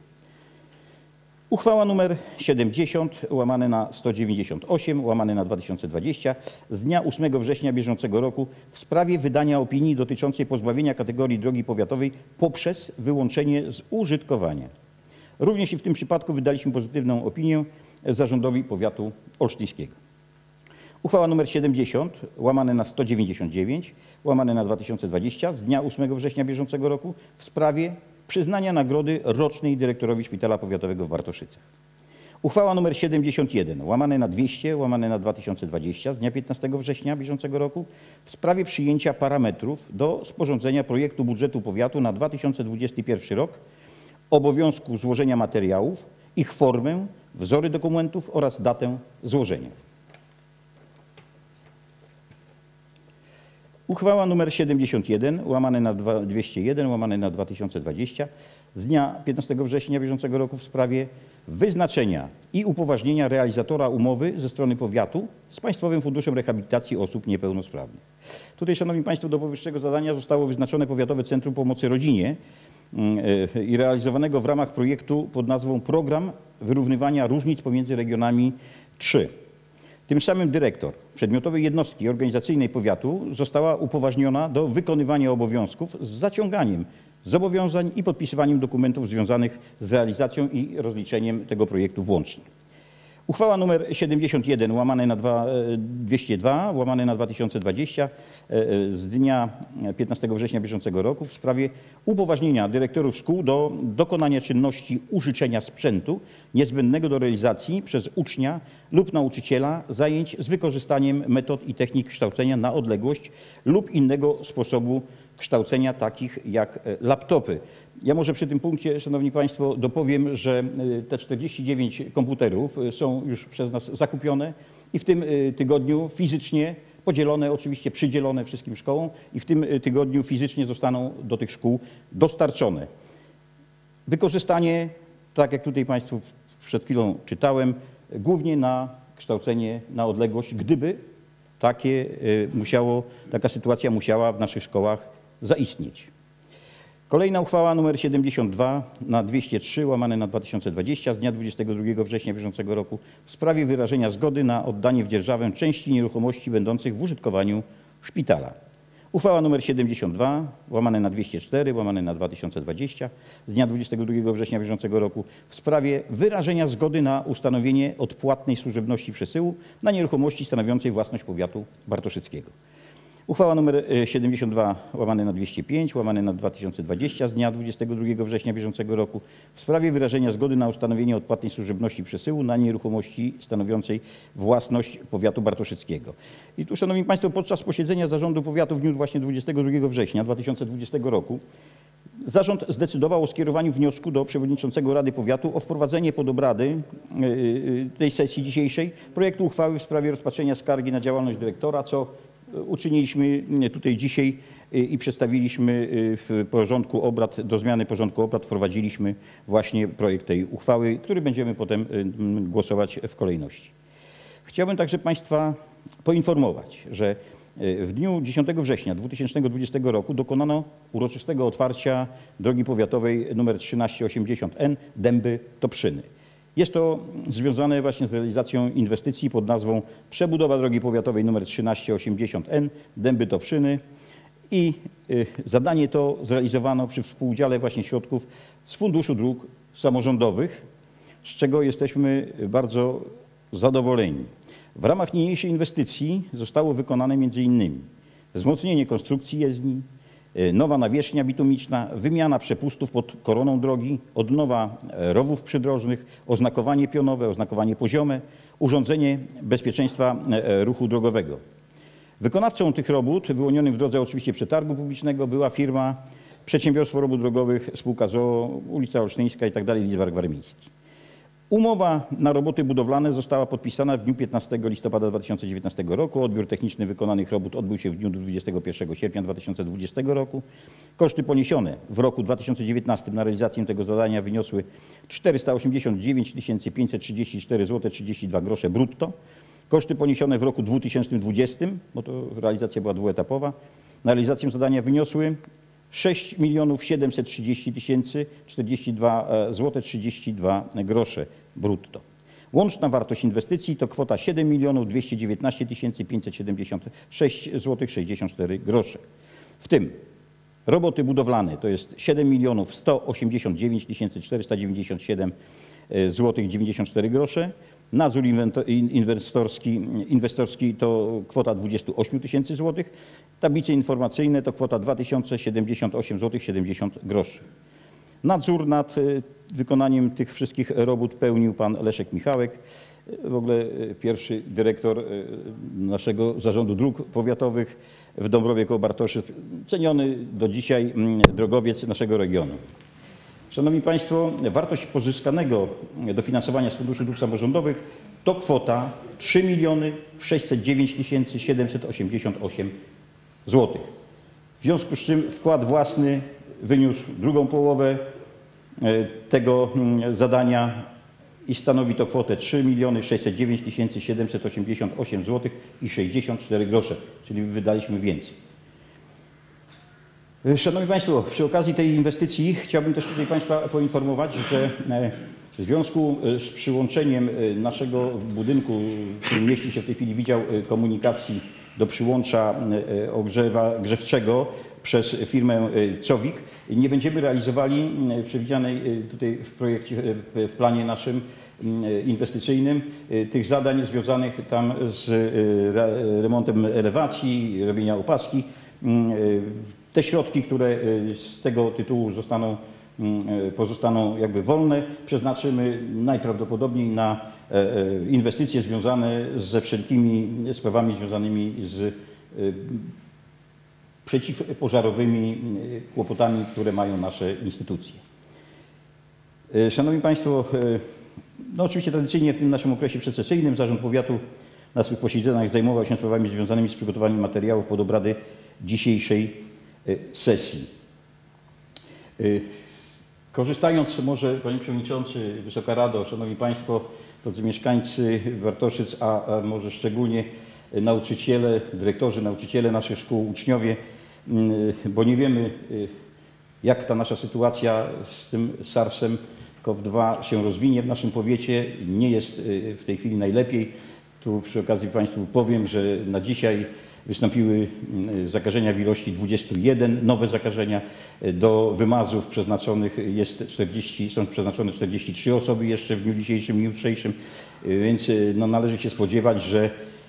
Speaker 2: Uchwała nr siedemdziesiąt łamane na sto dziewięćdziesiąt osiem łamane na dwa tysiące dwadzieścia z dnia ósmego września bieżącego roku w sprawie wydania opinii dotyczącej pozbawienia kategorii drogi powiatowej poprzez wyłączenie z użytkowania. Również i w tym przypadku wydaliśmy pozytywną opinię Zarządowi Powiatu Olsztyńskiego. Uchwała nr siedemdziesiąt łamane na sto dziewięćdziesiąt dziewięć łamane na dwa tysiące dwadzieścia z dnia ósmego września bieżącego roku w sprawie przyznania nagrody rocznej dyrektorowi Szpitala Powiatowego w Bartoszycach. Uchwała nr siedemdziesiąt jeden łamane na dwieście łamane na dwa tysiące dwadzieścia z dnia piętnastego września bieżącego roku w sprawie przyjęcia parametrów do sporządzenia projektu budżetu powiatu na dwa tysiące dwudziesty pierwszy rok, obowiązku złożenia materiałów, ich formę, wzory dokumentów oraz datę złożenia. Uchwała nr siedemdziesiąt jeden łamane na dwieście jeden łamane na dwa tysiące dwadzieścia z dnia piętnastego września bieżącego roku w sprawie wyznaczenia i upoważnienia realizatora umowy ze strony powiatu z Państwowym Funduszem Rehabilitacji Osób Niepełnosprawnych. Tutaj, Szanowni Państwo, do powyższego zadania zostało wyznaczone Powiatowe Centrum Pomocy Rodzinie i realizowanego w ramach projektu pod nazwą Program Wyrównywania Różnic pomiędzy Regionami trzy. Tym samym dyrektor przedmiotowej jednostki organizacyjnej powiatu została upoważniona do wykonywania obowiązków z zaciąganiem zobowiązań i podpisywaniem dokumentów związanych z realizacją i rozliczeniem tego projektu włącznie. Uchwała nr siedemdziesiąt jeden łamane na dwieście dwa łamane na dwa tysiące dwadzieścia z dnia piętnastego września bieżącego roku w sprawie upoważnienia dyrektorów szkół do dokonania czynności użyczenia sprzętu niezbędnego do realizacji przez ucznia lub nauczyciela zajęć z wykorzystaniem metod i technik kształcenia na odległość lub innego sposobu kształcenia, takich jak laptopy. Ja może przy tym punkcie, Szanowni Państwo, dopowiem, że te czterdzieści dziewięć komputerów są już przez nas zakupione i w tym tygodniu fizycznie podzielone, oczywiście przydzielone wszystkim szkołom i w tym tygodniu fizycznie zostaną do tych szkół dostarczone. Wykorzystanie, tak jak tutaj Państwu przed chwilą czytałem, głównie na kształcenie na odległość, gdyby takie musiało, taka sytuacja musiała w naszych szkołach zaistnieć. Kolejna uchwała nr siedemdziesiąt dwa na dwieście trzy łamane na dwa tysiące dwadzieścia z dnia dwudziestego drugiego września bieżącego roku w sprawie wyrażenia zgody na oddanie w dzierżawę części nieruchomości będących w użytkowaniu szpitala. Uchwała nr siedemdziesiąt dwa łamane na dwieście cztery łamane na dwa tysiące dwadzieścia z dnia dwudziestego drugiego września bieżącego roku w sprawie wyrażenia zgody na ustanowienie odpłatnej służebności przesyłu na nieruchomości stanowiącej własność powiatu bartoszyckiego. Uchwała nr siedemdziesiąt dwa łamane na dwieście pięć łamane na dwa tysiące dwadzieścia z dnia dwudziestego drugiego września bieżącego roku w sprawie wyrażenia zgody na ustanowienie odpłatnej służebności przesyłu na nieruchomości stanowiącej własność powiatu bartoszyckiego. I tu, szanowni państwo, podczas posiedzenia zarządu powiatu w dniu właśnie dwudziestego drugiego września dwa tysiące dwudziestego roku zarząd zdecydował o skierowaniu wniosku do przewodniczącego Rady Powiatu o wprowadzenie pod obrady tej sesji dzisiejszej projektu uchwały w sprawie rozpatrzenia skargi na działalność dyrektora, co uczyniliśmy tutaj dzisiaj i przedstawiliśmy w porządku obrad, do zmiany porządku obrad wprowadziliśmy właśnie projekt tej uchwały, który będziemy potem głosować w kolejności. Chciałbym także państwa poinformować, że w dniu dziesiątego września dwa tysiące dwudziestego roku dokonano uroczystego otwarcia drogi powiatowej nr trzynaście osiemdziesiąt N Dęby-Toprzyny. Jest to związane właśnie z realizacją inwestycji pod nazwą przebudowa drogi powiatowej nr trzynaście osiemdziesiąt N Dęby-Toprzyny i zadanie to zrealizowano przy współudziale właśnie środków z Funduszu Dróg Samorządowych, z czego jesteśmy bardzo zadowoleni. W ramach niniejszej inwestycji zostało wykonane między innymi wzmocnienie konstrukcji jezdni, nowa nawierzchnia bitumiczna, wymiana przepustów pod koroną drogi, odnowa rowów przydrożnych, oznakowanie pionowe, oznakowanie poziome, urządzenie bezpieczeństwa ruchu drogowego. Wykonawcą tych robót, wyłonionym w drodze oczywiście przetargu publicznego, była firma Przedsiębiorstwo Robót Drogowych, spółka z o o, ulica Olsztyńska i tak dalej, Lidzbark Warmiński. Umowa na roboty budowlane została podpisana w dniu piętnastego listopada dwa tysiące dziewiętnastego roku. Odbiór techniczny wykonanych robót odbył się w dniu dwudziestego pierwszego sierpnia dwa tysiące dwudziestego roku. Koszty poniesione w roku dwa tysiące dziewiętnastym na realizację tego zadania wyniosły czterysta osiemdziesiąt dziewięć tysięcy pięćset trzydzieści cztery złote trzydzieści dwa grosze brutto. Koszty poniesione w roku dwa tysiące dwudziestym, bo to realizacja była dwuetapowa, na realizację zadania wyniosły sześć milionów siedemset trzydzieści tysięcy czterdzieści dwa złote trzydzieści dwa grosze brutto. Łączna wartość inwestycji to kwota siedem milionów dwieście dziewiętnaście tysięcy pięćset siedemdziesiąt sześć złotych sześćdziesiąt cztery grosze. W tym roboty budowlane to jest siedem milionów sto osiemdziesiąt dziewięć tysięcy czterysta dziewięćdziesiąt siedem złotych dziewięćdziesiąt cztery grosze. Nadzór inwestorski, inwestorski to kwota dwadzieścia osiem tysięcy złotych. Tablice informacyjne to kwota dwa tysiące siedemdziesiąt osiem złotych siedemdziesiąt groszy. Nadzór nad wykonaniem tych wszystkich robót pełnił pan Leszek Michałek, w ogóle pierwszy dyrektor naszego Zarządu Dróg Powiatowych w Dąbrowie koło Bartoszyc, ceniony do dzisiaj drogowiec naszego regionu. Szanowni państwo, wartość pozyskanego dofinansowania z Funduszu Dróg Samorządowych to kwota trzy miliony sześćset dziewięć tysięcy siedemset osiemdziesiąt osiem złotych. W związku z czym wkład własny wyniósł drugą połowę tego zadania i stanowi to kwotę trzy miliony sześćset dziewięć tysięcy siedemset osiemdziesiąt osiem złotych i sześćdziesiąt cztery grosze, czyli wydaliśmy więcej. Szanowni państwo, przy okazji tej inwestycji chciałbym też tutaj państwa poinformować, że w związku z przyłączeniem naszego budynku, w którym mieści się w tej chwili Wydział Komunikacji, do przyłącza ogrzewa grzewczego przez firmę Cowik, nie będziemy realizowali przewidzianej tutaj w projekcie, w planie naszym inwestycyjnym tych zadań związanych tam z remontem elewacji, robienia opaski. Te środki, które z tego tytułu zostaną, pozostaną jakby wolne, przeznaczymy najprawdopodobniej na inwestycje związane ze wszelkimi sprawami związanymi z przeciwpożarowymi kłopotami, które mają nasze instytucje. Szanowni państwo, no oczywiście tradycyjnie w tym naszym okresie przedsesyjnym Zarząd Powiatu na swych posiedzeniach zajmował się sprawami związanymi z przygotowaniem materiałów pod obrady dzisiejszej sesji. Korzystając może, panie przewodniczący, Wysoka Rado, szanowni państwo, drodzy mieszkańcy Bartoszyc, a, a może szczególnie nauczyciele, dyrektorzy, nauczyciele naszych szkół, uczniowie, bo nie wiemy, jak ta nasza sytuacja z tym SARS-em kop dwa się rozwinie w naszym powiecie. Nie jest w tej chwili najlepiej. Tu przy okazji państwu powiem, że na dzisiaj wystąpiły zakażenia w ilości dwudziestu jeden, nowe zakażenia. Do wymazów przeznaczonych jest czterdzieści, są przeznaczone czterdzieści trzy osoby jeszcze w dniu dzisiejszym i jutrzejszym, więc no, należy się spodziewać, że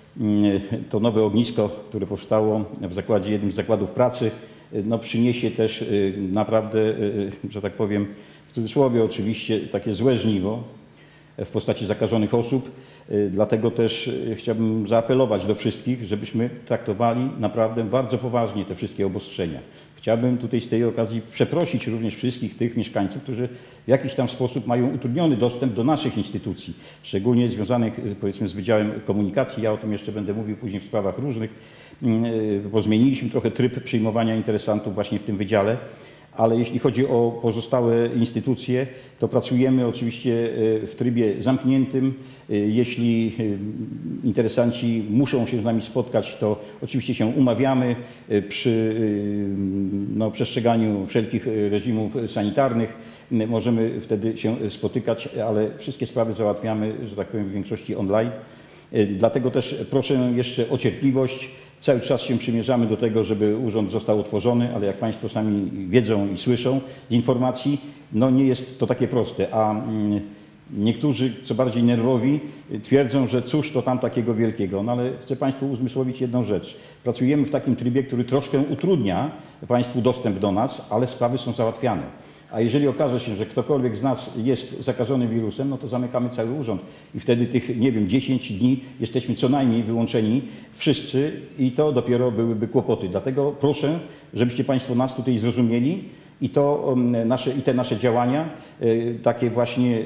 Speaker 2: to nowe ognisko, które powstało w zakładzie, jednym z zakładów pracy, no przyniesie też naprawdę, że tak powiem, w cudzysłowie oczywiście, takie złe żniwo w postaci zakażonych osób. Dlatego też chciałbym zaapelować do wszystkich, żebyśmy traktowali naprawdę bardzo poważnie te wszystkie obostrzenia. Chciałbym tutaj z tej okazji przeprosić również wszystkich tych mieszkańców, którzy w jakiś tam sposób mają utrudniony dostęp do naszych instytucji, szczególnie związanych powiedzmy z Wydziałem Komunikacji. Ja o tym jeszcze będę mówił później w sprawach różnych, bo zmieniliśmy trochę tryb przyjmowania interesantów właśnie w tym wydziale. Ale jeśli chodzi o pozostałe instytucje, to pracujemy oczywiście w trybie zamkniętym. Jeśli interesanci muszą się z nami spotkać, to oczywiście się umawiamy przy no, przestrzeganiu wszelkich reżimów sanitarnych. Możemy wtedy się spotykać, ale wszystkie sprawy załatwiamy, że tak powiem, w większości online. Dlatego też proszę jeszcze o cierpliwość. Cały czas się przymierzamy do tego, żeby urząd został otworzony, ale jak Państwo sami wiedzą i słyszą z informacji, no nie jest to takie proste, a niektórzy, co bardziej nerwowi, twierdzą, że cóż to tam takiego wielkiego. No ale chcę Państwu uzmysłowić jedną rzecz. Pracujemy w takim trybie, który troszkę utrudnia Państwu dostęp do nas, ale sprawy są załatwiane. A jeżeli okaże się, że ktokolwiek z nas jest zakażony wirusem, no to zamykamy cały urząd. I wtedy tych, nie wiem, dziesięć dni jesteśmy co najmniej wyłączeni wszyscy i to dopiero byłyby kłopoty. Dlatego proszę, żebyście Państwo nas tutaj zrozumieli i, to, nasze, i te nasze działania, takie właśnie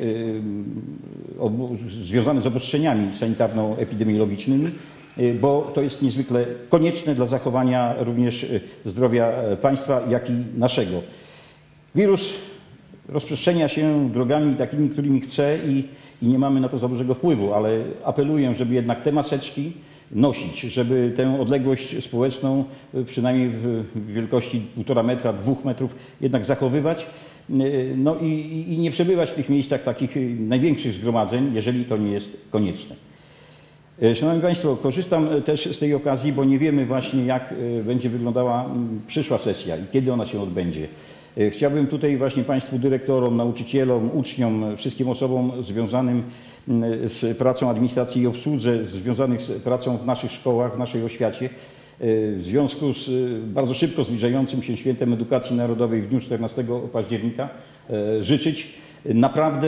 Speaker 2: związane z obostrzeniami sanitarno-epidemiologicznymi, bo to jest niezwykle konieczne dla zachowania również zdrowia państwa, jak i naszego. Wirus rozprzestrzenia się drogami takimi, którymi chce i, i nie mamy na to za dużego wpływu, ale apeluję, żeby jednak te maseczki nosić, żeby tę odległość społeczną przynajmniej w wielkości półtora metra, dwóch metrów jednak zachowywać, no i, i nie przebywać w tych miejscach takich największych zgromadzeń, jeżeli to nie jest konieczne. Szanowni Państwo, korzystam też z tej okazji, bo nie wiemy właśnie, jak będzie wyglądała przyszła sesja i kiedy ona się odbędzie. Chciałbym tutaj właśnie Państwu dyrektorom, nauczycielom, uczniom, wszystkim osobom związanym z pracą administracji i obsłudze, związanych z pracą w naszych szkołach, w naszej oświacie, w związku z bardzo szybko zbliżającym się Świętem Edukacji Narodowej w dniu czternastego października życzyć naprawdę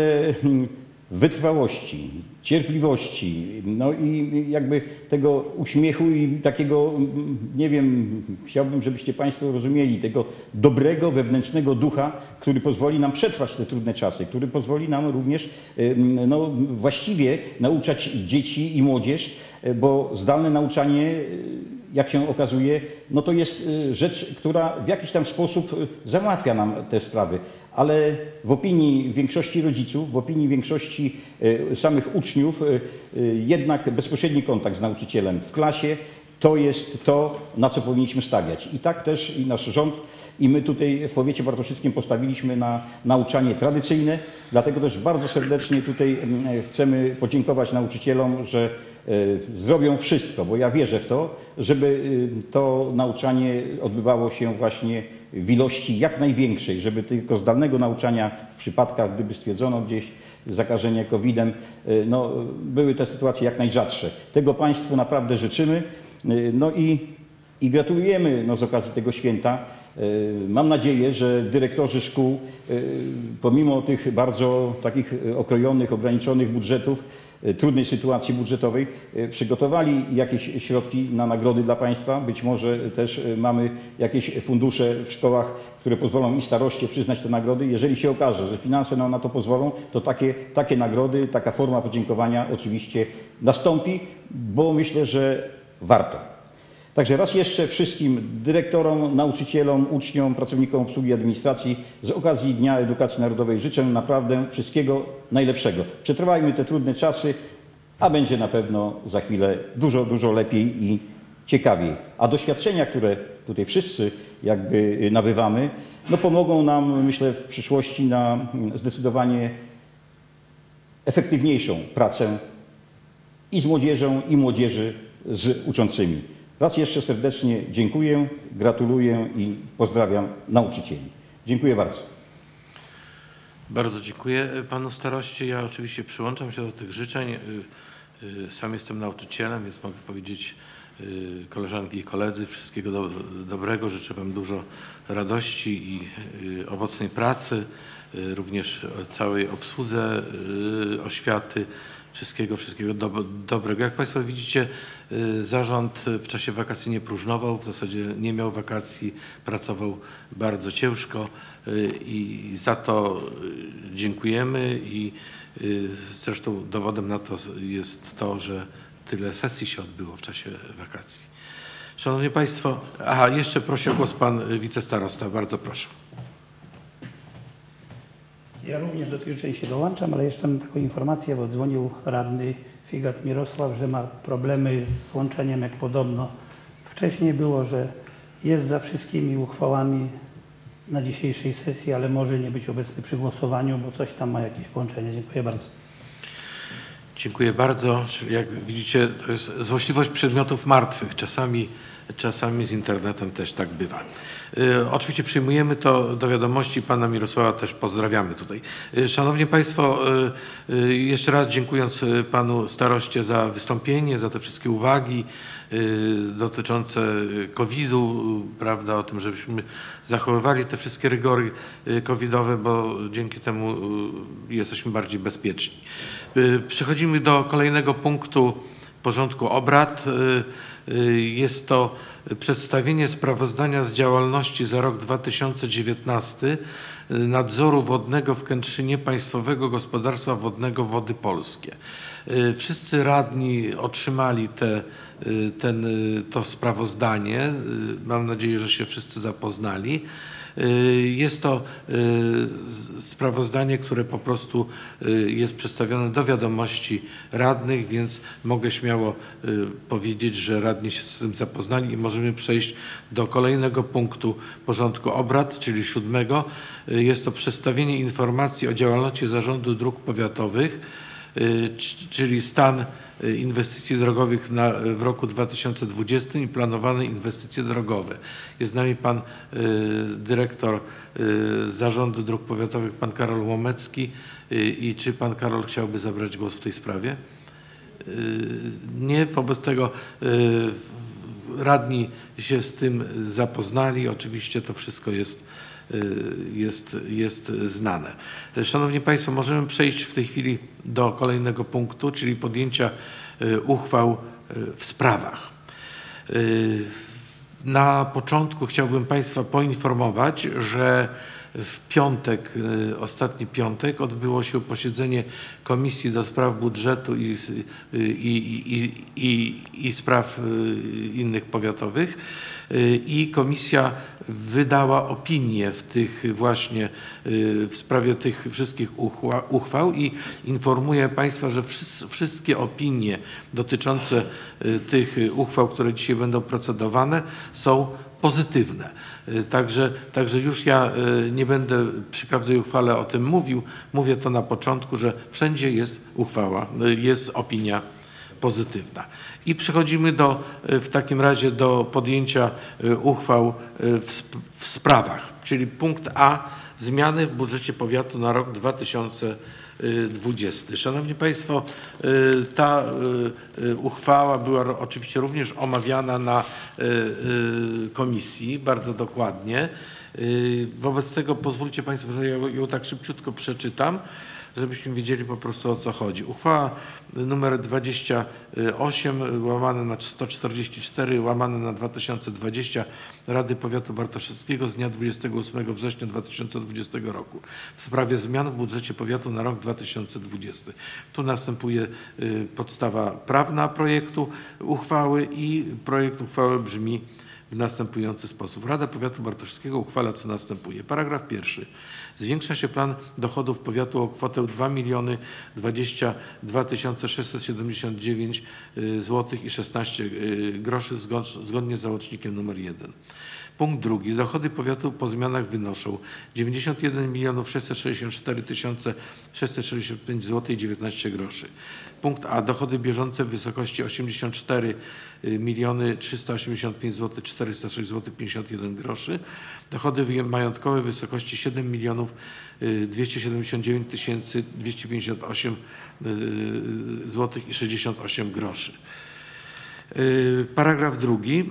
Speaker 2: wytrwałości, cierpliwości, no i jakby tego uśmiechu i takiego, nie wiem, chciałbym, żebyście Państwo rozumieli, tego dobrego, wewnętrznego ducha, który pozwoli nam przetrwać te trudne czasy, który pozwoli nam również no, właściwie nauczać dzieci i młodzież, bo zdalne nauczanie, jak się okazuje, no to jest rzecz, która w jakiś tam sposób załatwia nam te sprawy. Ale w opinii większości rodziców, w opinii większości samych uczniów, jednak bezpośredni kontakt z nauczycielem w klasie to jest to, na co powinniśmy stawiać. I tak też i nasz rząd, i my tutaj w powiecie bartoszyckim postawiliśmy na nauczanie tradycyjne, dlatego też bardzo serdecznie tutaj chcemy podziękować nauczycielom, że zrobią wszystko, bo ja wierzę w to, żeby to nauczanie odbywało się właśnie w ilości jak największej, żeby tylko zdalnego nauczania w przypadkach, gdyby stwierdzono gdzieś zakażenie kowidem, no, były te sytuacje jak najrzadsze. Tego Państwu naprawdę życzymy, no i, i gratulujemy no, z okazji tego święta. Mam nadzieję, że dyrektorzy szkół, pomimo tych bardzo takich okrojonych, ograniczonych budżetów, trudnej sytuacji budżetowej, przygotowali jakieś środki na nagrody dla Państwa. Być może też mamy jakieś fundusze w szkołach, które pozwolą i staroście przyznać te nagrody. Jeżeli się okaże, że finanse nam na to pozwolą, to takie, takie nagrody, taka forma podziękowania oczywiście nastąpi, bo myślę, że warto. Także raz jeszcze wszystkim dyrektorom, nauczycielom, uczniom, pracownikom obsługi administracji z okazji Dnia Edukacji Narodowej życzę naprawdę wszystkiego najlepszego. Przetrwajmy te trudne czasy, a będzie na pewno za chwilę dużo, dużo lepiej i ciekawiej. A doświadczenia, które tutaj wszyscy jakby nabywamy, no pomogą nam, myślę, w przyszłości na zdecydowanie efektywniejszą pracę i z młodzieżą, i młodzieży z uczącymi. Raz jeszcze serdecznie dziękuję, gratuluję i pozdrawiam nauczycieli. Dziękuję bardzo.
Speaker 1: Bardzo dziękuję panu staroście. Ja oczywiście przyłączam się do tych życzeń. Sam jestem nauczycielem, więc mogę powiedzieć koleżanki i koledzy, wszystkiego do, dobrego. Życzę Wam dużo radości i owocnej pracy, również całej obsłudze oświaty. Wszystkiego, wszystkiego do, dobrego. Jak Państwo widzicie, zarząd w czasie wakacji nie próżnował, w zasadzie nie miał wakacji, pracował bardzo ciężko i za to dziękujemy i zresztą dowodem na to jest to, że tyle sesji się odbyło w czasie wakacji. Szanowni Państwo, aha, jeszcze prosi o głos Pan wicestarosta, bardzo proszę.
Speaker 4: Ja również do tych życzeń się dołączam, ale jeszcze mam taką informację, bo dzwonił radny Figat Mirosław, że ma problemy z łączeniem, jak podobno wcześniej było, że jest za wszystkimi uchwałami na dzisiejszej sesji, ale może nie być obecny przy głosowaniu, bo coś tam ma jakieś połączenie. Dziękuję bardzo.
Speaker 1: Dziękuję bardzo. Jak widzicie, to jest złośliwość przedmiotów martwych. Czasami, czasami z internetem też tak bywa. Y, oczywiście przyjmujemy to do wiadomości. Pana Mirosława też pozdrawiamy tutaj. Y, Szanowni Państwo, y, y, jeszcze raz dziękując Panu staroście za wystąpienie, za te wszystkie uwagi y, dotyczące kowida, prawda, o tym, żebyśmy zachowywali te wszystkie rygory covidowe, bo dzięki temu y, jesteśmy bardziej bezpieczni. Y, przechodzimy do kolejnego punktu porządku obrad. Jest to przedstawienie sprawozdania z działalności za rok dwa tysiące dziewiętnasty nadzoru wodnego w Kętrzynie Państwowego Gospodarstwa Wodnego Wody Polskie. Wszyscy radni otrzymali te, ten, to sprawozdanie. Mam nadzieję, że się wszyscy zapoznali. Jest to sprawozdanie, które po prostu jest przedstawione do wiadomości radnych, więc mogę śmiało powiedzieć, że radni się z tym zapoznali i możemy przejść do kolejnego punktu porządku obrad, czyli siódmego. Jest to przedstawienie informacji o działalności Zarządu Dróg Powiatowych, czyli stan inwestycji drogowych na, w roku dwa tysiące dwudziestym i planowane inwestycje drogowe. Jest z nami pan y, dyrektor y, Zarządu Dróg Powiatowych, pan Karol Łomecki. Y, I czy pan Karol chciałby zabrać głos w tej sprawie? Y, nie, wobec tego y, radni się z tym zapoznali. Oczywiście to wszystko jest Jest, jest znane. Szanowni Państwo, możemy przejść w tej chwili do kolejnego punktu, czyli podjęcia uchwał w sprawach. Na początku chciałbym Państwa poinformować, że w piątek, ostatni piątek, odbyło się posiedzenie Komisji do Spraw Budżetu i, i, i, i, i Spraw innych powiatowych i komisja wydała opinię w tych właśnie w sprawie tych wszystkich uchwał i informuję Państwa, że wszystkie opinie dotyczące tych uchwał, które dzisiaj będą procedowane, są pozytywne. Także, także już ja nie będę przy każdej uchwale o tym mówił. Mówię to na początku, że wszędzie jest uchwała, jest opinia pozytywna. I przechodzimy do, w takim razie do podjęcia uchwał w, w sprawach, czyli punkt A, zmiany w budżecie powiatu na rok dwa tysiące dwudziesty. Szanowni Państwo, ta uchwała była oczywiście również omawiana na komisji bardzo dokładnie. Wobec tego pozwólcie Państwo, że ja ją tak szybciutko przeczytam, żebyśmy wiedzieli po prostu, o co chodzi. Uchwała numer dwadzieścia osiem łamane na sto czterdzieści cztery łamane na dwa tysiące dwadzieścia Rady Powiatu Bartoszyckiego z dnia dwudziestego ósmego września dwa tysiące dwudziestego roku w sprawie zmian w budżecie powiatu na rok dwa tysiące dwudziesty. Tu następuje podstawa prawna projektu uchwały i projekt uchwały brzmi w następujący sposób. Rada Powiatu Bartoszyckiego uchwala, co następuje. Paragraf pierwszy. Zwiększa się plan dochodów powiatu o kwotę dwa miliony dwadzieścia dwa tysiące sześćset siedemdziesiąt dziewięć złotych i szesnaście groszy zgodnie z załącznikiem numer jeden. Punkt drugi. Dochody powiatu po zmianach wynoszą dziewięćdziesiąt jeden milionów sześćset sześćdziesiąt cztery tysiące sześćset sześćdziesiąt pięć złotych i dziewiętnaście groszy. Punkt A. Dochody bieżące w wysokości osiemdziesiąt cztery miliony trzysta osiemdziesiąt pięć złotych czterysta sześć złotych pięćdziesiąt jeden groszy. Dochody majątkowe w wysokości siedem milionów dwieście siedemdziesiąt dziewięć tysięcy dwieście pięćdziesiąt osiem złotych i sześćdziesiąt osiem groszy. Paragraf drugi.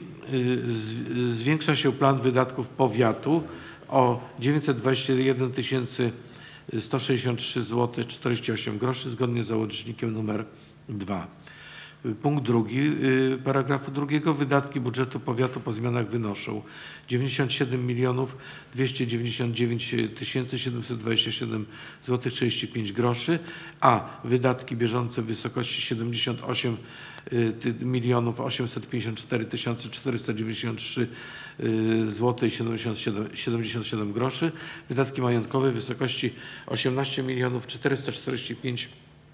Speaker 1: Zwiększa się plan wydatków powiatu o dziewięćset dwadzieścia jeden tysięcy sto sześćdziesiąt trzy złotych czterdzieści osiem groszy zgodnie z załącznikiem numer dwa. Punkt drugi paragrafu drugiego. Wydatki budżetu powiatu po zmianach wynoszą dziewięćdziesiąt siedem milionów dwieście dziewięćdziesiąt dziewięć tysięcy siedemset dwadzieścia siedem złotych trzydzieści pięć groszy, a wydatki bieżące w wysokości siedemdziesiąt osiem milionów osiemset pięćdziesiąt cztery tysiące czterysta dziewięćdziesiąt trzy złotych siedemdziesiąt siedem groszy. Wydatki majątkowe w wysokości osiemnaście milionów czterysta czterdzieści pięć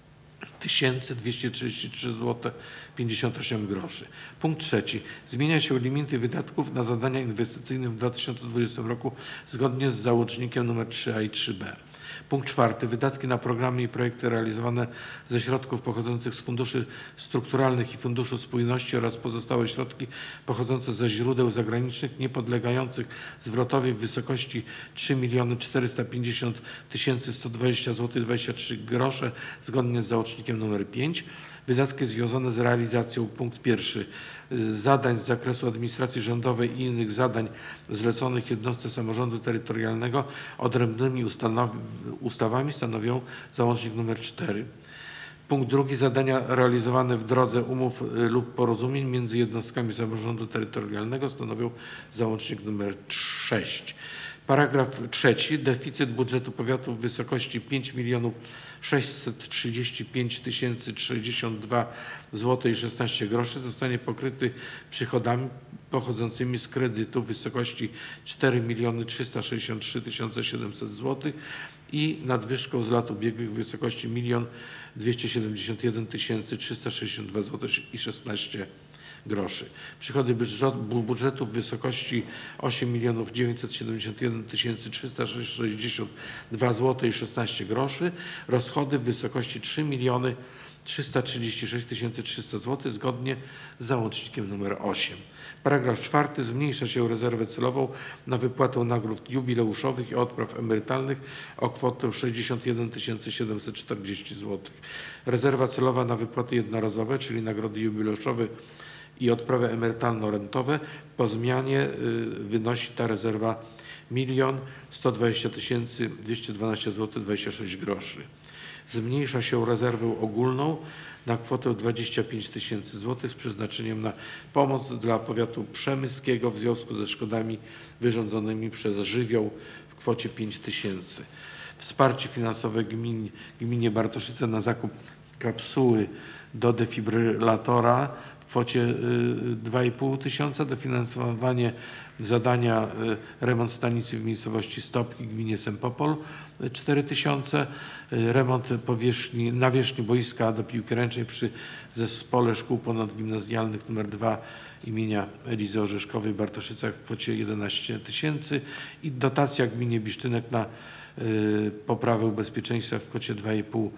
Speaker 1: tysięcy dwieście trzydzieści trzy złotych pięćdziesiąt osiem groszy. Punkt trzeci. Zmienia się limity wydatków na zadania inwestycyjne w dwa tysiące dwudziestym roku zgodnie z załącznikiem nr trzy a i trzy b. Punkt czwarty. Wydatki na programy i projekty realizowane ze środków pochodzących z funduszy strukturalnych i Funduszu Spójności oraz pozostałe środki pochodzące ze źródeł zagranicznych niepodlegających zwrotowi w wysokości trzy miliony czterysta pięćdziesiąt tysięcy sto dwadzieścia złotych dwadzieścia trzy grosze zgodnie z załącznikiem nr pięć. Wydatki związane z realizacją, punkt pierwszy, zadań z zakresu administracji rządowej i innych zadań zleconych jednostce samorządu terytorialnego odrębnymi ustawami stanowią załącznik nr cztery. Punkt drugi. Zadania realizowane w drodze umów lub porozumień między jednostkami samorządu terytorialnego stanowią załącznik nr sześć. Paragraf trzeci. Deficyt budżetu powiatu w wysokości pięć milionów sześćset trzydzieści pięć tysięcy sześćdziesiąt dwa złotych i szesnaście groszy zostanie pokryty przychodami pochodzącymi z kredytu w wysokości cztery miliony trzysta sześćdziesiąt trzy tysiące siedemset złotych i nadwyżką z lat ubiegłych w wysokości jeden dwieście siedemdziesiąt jeden tysięcy trzysta sześćdziesiąt dwa złotych i szesnaście groszy. Przychody budżetu w wysokości osiem milionów dziewięćset siedemdziesiąt jeden tysięcy trzysta sześćdziesiąt dwa złotych i szesnaście groszy. Rozchody w wysokości trzy miliony trzysta trzydzieści sześć tysięcy trzysta złotych zgodnie z załącznikiem nr osiem. Paragraf czwarty. Zmniejsza się rezerwę celową na wypłatę nagród jubileuszowych i odpraw emerytalnych o kwotę sześćdziesiąt jeden tysięcy siedemset czterdzieści złotych. Rezerwa celowa na wypłaty jednorazowe, czyli nagrody jubileuszowe i odprawy emerytalno-rentowe, po zmianie wynosi ta rezerwa milion sto dwadzieścia tysięcy dwieście dwanaście złotych dwadzieścia sześć groszy. Zmniejsza się rezerwę ogólną na kwotę dwadzieścia pięć tysięcy złotych z przeznaczeniem na pomoc dla powiatu przemyskiego w związku ze szkodami wyrządzonymi przez żywioł w kwocie pięć tysięcy. Wsparcie finansowe gmin, gminie Bartoszyce na zakup kapsuły do defibrylatora w kwocie dwa i pół tysiąca, dofinansowanie zadania remont stanicy w miejscowości Stopki w gminie Sempopol cztery tysiące, remont powierzchni, nawierzchni boiska do piłki ręcznej przy zespole szkół ponadgimnazjalnych nr dwa imienia Elizy Orzeszkowej w Bartoszycach w kwocie jedenaście tysięcy i dotacja gminie Bisztynek na poprawę bezpieczeństwa w kwocie dwa i pół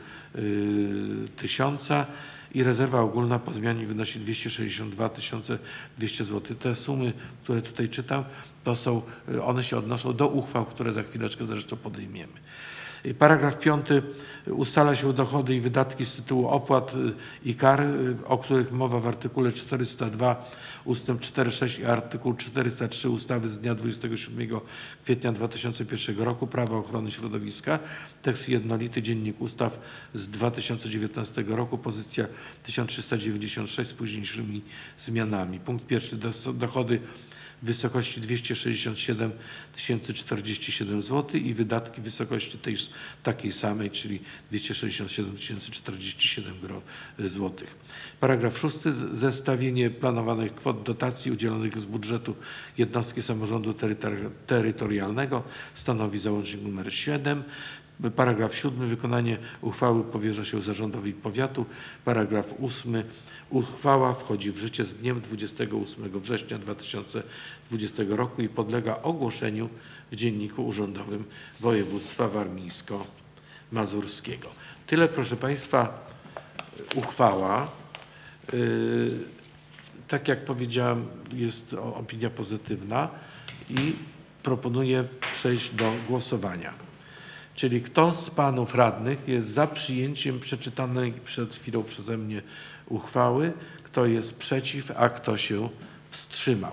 Speaker 1: tysiąca i rezerwa ogólna po zmianie wynosi dwieście sześćdziesiąt dwa tysiące dwieście złotych. Te sumy, które tutaj czytam, to są, one się odnoszą do uchwał, które za chwileczkę zresztą podejmiemy. Paragraf piąty. Ustala się dochody i wydatki z tytułu opłat i kar, o których mowa w artykule czterysta dwa ustęp cztery sześć i artykuł czterysta trzy ustawy z dnia dwudziestego siódmego kwietnia dwa tysiące pierwszego roku Prawa ochrony środowiska. Tekst jednolity, Dziennik Ustaw z dwa tysiące dziewiętnastego roku, pozycja tysiąc trzysta dziewięćdziesiąt sześć z późniejszymi zmianami. Punkt pierwszy. Dochody w wysokości dwieście sześćdziesiąt siedem tysięcy czterdzieści siedem złotych i wydatki w wysokości tej takiej samej, czyli dwieście sześćdziesiąt siedem tysięcy czterdzieści siedem złotych. Paragraf szósty. Zestawienie planowanych kwot dotacji udzielonych z budżetu jednostki samorządu terytorialnego stanowi załącznik nr siedem. Paragraf siódmy. Wykonanie uchwały powierza się zarządowi powiatu. Paragraf ósmy. Uchwała wchodzi w życie z dniem dwudziestego ósmego września dwa tysiące dwudziestego roku i podlega ogłoszeniu w Dzienniku Urzędowym Województwa Warmińsko-Mazurskiego. Tyle, proszę Państwa, uchwała. Yy, tak jak powiedziałem, jest opinia pozytywna i proponuję przejść do głosowania. Czyli kto z panów radnych jest za przyjęciem przeczytanej przed chwilą przeze mnie uchwały, kto jest przeciw, a kto się wstrzymał?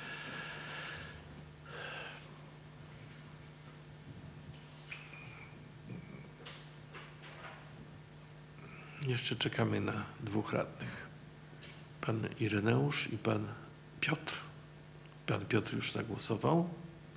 Speaker 1: Jeszcze czekamy na dwóch radnych. Pan Ireneusz i pan Piotr. Pan Piotr już zagłosował.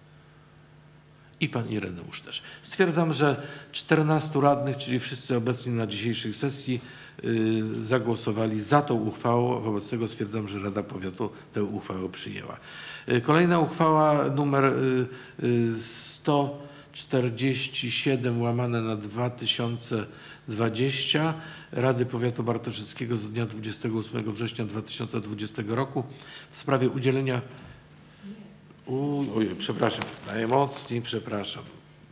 Speaker 1: I pan Ireneusz też. Stwierdzam, że czternastu radnych, czyli wszyscy obecni na dzisiejszej sesji, yy, zagłosowali za tą uchwałą. Wobec tego stwierdzam, że Rada Powiatu tę uchwałę przyjęła. Yy, kolejna uchwała numer yy, yy, sto czterdzieści siedem łamane na dwa tysiące dwadzieścia Rady Powiatu Bartoszyckiego z dnia dwudziestego ósmego września dwa tysiące dwudziestego roku w sprawie udzielenia. Uj, oj, przepraszam, najmocniej przepraszam.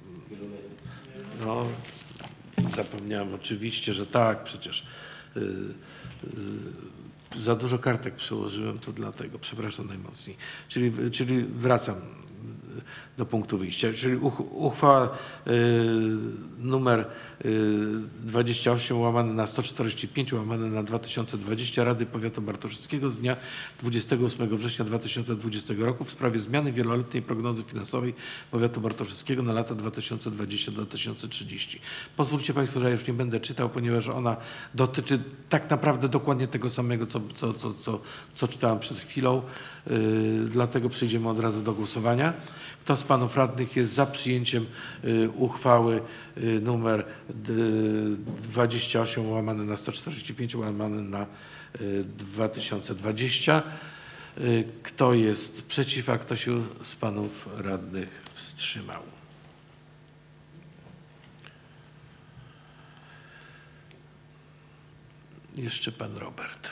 Speaker 1: No, zapomniałem oczywiście, że tak, przecież yy, yy, za dużo kartek przełożyłem, to dlatego, przepraszam najmocniej. Czyli, czyli wracam do punktu wyjścia, czyli uchwała y, numer y, dwadzieścia osiem łamane na sto czterdzieści pięć łamane na dwa tysiące dwadzieścia Rady Powiatu Bartoszyckiego z dnia dwudziestego ósmego września dwa tysiące dwudziestego roku w sprawie zmiany wieloletniej prognozy finansowej Powiatu Bartoszyckiego na lata dwa tysiące dwudziesty do dwa tysiące trzydziestego. Pozwólcie Państwo, że ja już nie będę czytał, ponieważ ona dotyczy tak naprawdę dokładnie tego samego, co, co, co, co, co czytałem przed chwilą. Yy, dlatego przejdziemy od razu do głosowania. Kto z panów radnych jest za przyjęciem y, uchwały y, numer dwadzieścia osiem łamane na sto czterdzieści pięć łamane na y, dwa tysiące dwadzieścia? Y, kto jest przeciw, a kto się z panów radnych wstrzymał? Jeszcze pan Robert.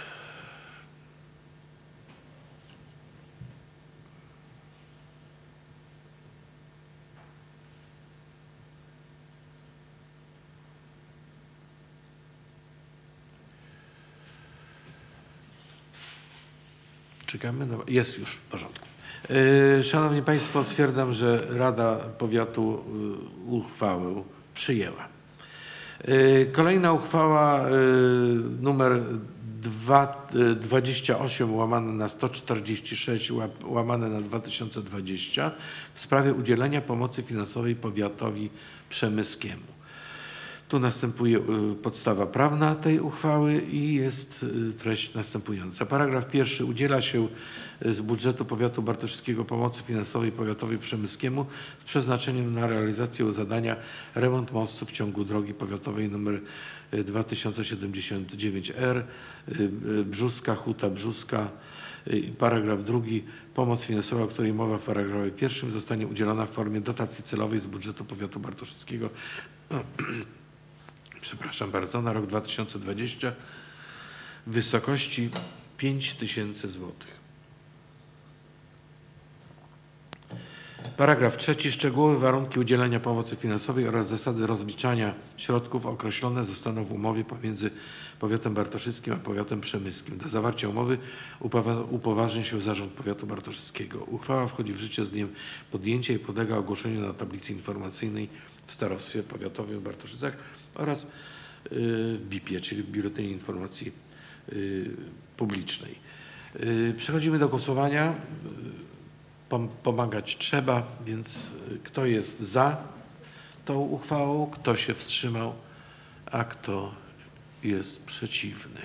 Speaker 1: Czekamy. No, jest już w porządku. Szanowni Państwo, stwierdzam, że Rada Powiatu uchwałę przyjęła. Kolejna uchwała numer dwadzieścia osiem łamane na sto czterdzieści sześć łamane na dwa tysiące dwadzieścia w sprawie udzielenia pomocy finansowej powiatowi przemyskiemu. Tu następuje podstawa prawna tej uchwały i jest treść następująca. Paragraf pierwszy. Udziela się z budżetu Powiatu Bartoszyckiego pomocy finansowej powiatowi przemyskiemu z przeznaczeniem na realizację zadania remont mostu w ciągu drogi powiatowej nr dwa tysiące siedemdziesiąt dziewięć R Brzuska, Huta Brzuska. Paragraf drugi. Pomoc finansowa, o której mowa w paragrafie pierwszym, zostanie udzielona w formie dotacji celowej z budżetu Powiatu Bartoszyckiego przepraszam bardzo, na rok dwa tysiące dwudziesty w wysokości pięć tysięcy złotych. Paragraf trzeci. Szczegółowe warunki udzielania pomocy finansowej oraz zasady rozliczania środków określone zostaną w umowie pomiędzy Powiatem Bartoszyckim a Powiatem Przemyskim. Do zawarcia umowy upoważnia się Zarząd Powiatu Bartoszyckiego. Uchwała wchodzi w życie z dniem podjęcia i podlega ogłoszeniu na tablicy informacyjnej w Starostwie Powiatowym w Bartoszycach oraz w B I P-ie, czyli w Biuletynie Informacji Publicznej. Przechodzimy do głosowania. Pomagać trzeba, więc kto jest za tą uchwałą, kto się wstrzymał, a kto jest przeciwny.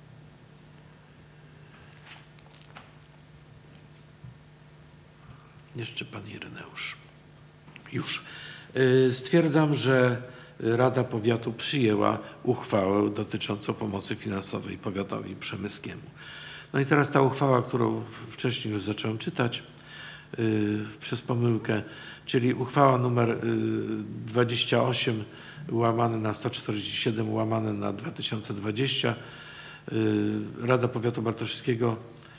Speaker 1: Jeszcze pan Ireneusz. Już. Stwierdzam, że Rada Powiatu przyjęła uchwałę dotyczącą pomocy finansowej powiatowi przemyskiemu. No i teraz ta uchwała, którą wcześniej już zacząłem czytać. przez pomyłkę, czyli uchwała numer dwadzieścia osiem łamane na sto czterdzieści siedem łamane na dwa tysiące dwadzieścia. Rada Powiatu Bartoszyckiego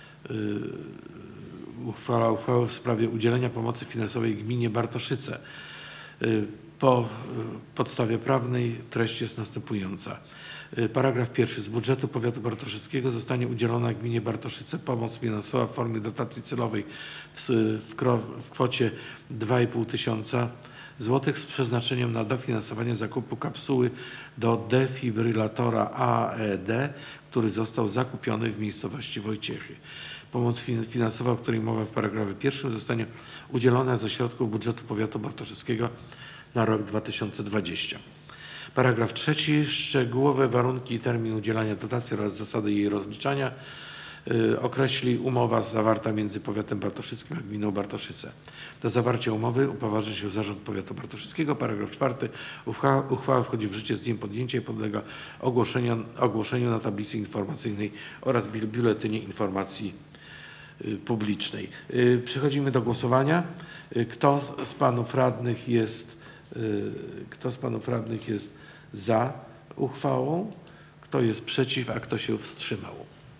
Speaker 1: uchwala uchwałę w sprawie udzielenia pomocy finansowej gminie Bartoszyce. Po podstawie prawnej treść jest następująca. Paragraf pierwszy. Z budżetu Powiatu Bartoszyckiego zostanie udzielona gminie Bartoszyce pomoc finansowa w formie dotacji celowej w, w, w kwocie dwa i pół tysiąca złotych z przeznaczeniem na dofinansowanie zakupu kapsuły do defibrylatora A E D, który został zakupiony w miejscowości Wojciechy. Pomoc finansowa, o której mowa w paragrafie pierwszym, zostanie udzielona ze środków budżetu Powiatu Bartoszyckiego na rok dwa tysiące dwudziesty. Paragraf trzeci. Szczegółowe warunki i termin udzielania dotacji oraz zasady jej rozliczania y, określi umowa zawarta między Powiatem Bartoszyckim a gminą Bartoszyce. Do zawarcia umowy upoważni się Zarząd Powiatu Bartoszyckiego. Paragraf czwarty. Uchwała, uchwała wchodzi w życie z dniem podjęcia i podlega ogłoszeniu, ogłoszeniu na tablicy informacyjnej oraz biuletynie informacji y, publicznej. Y, przechodzimy do głosowania. Y, kto z panów radnych jest Kto z panów radnych jest za uchwałą? Kto jest przeciw, a kto się wstrzymał?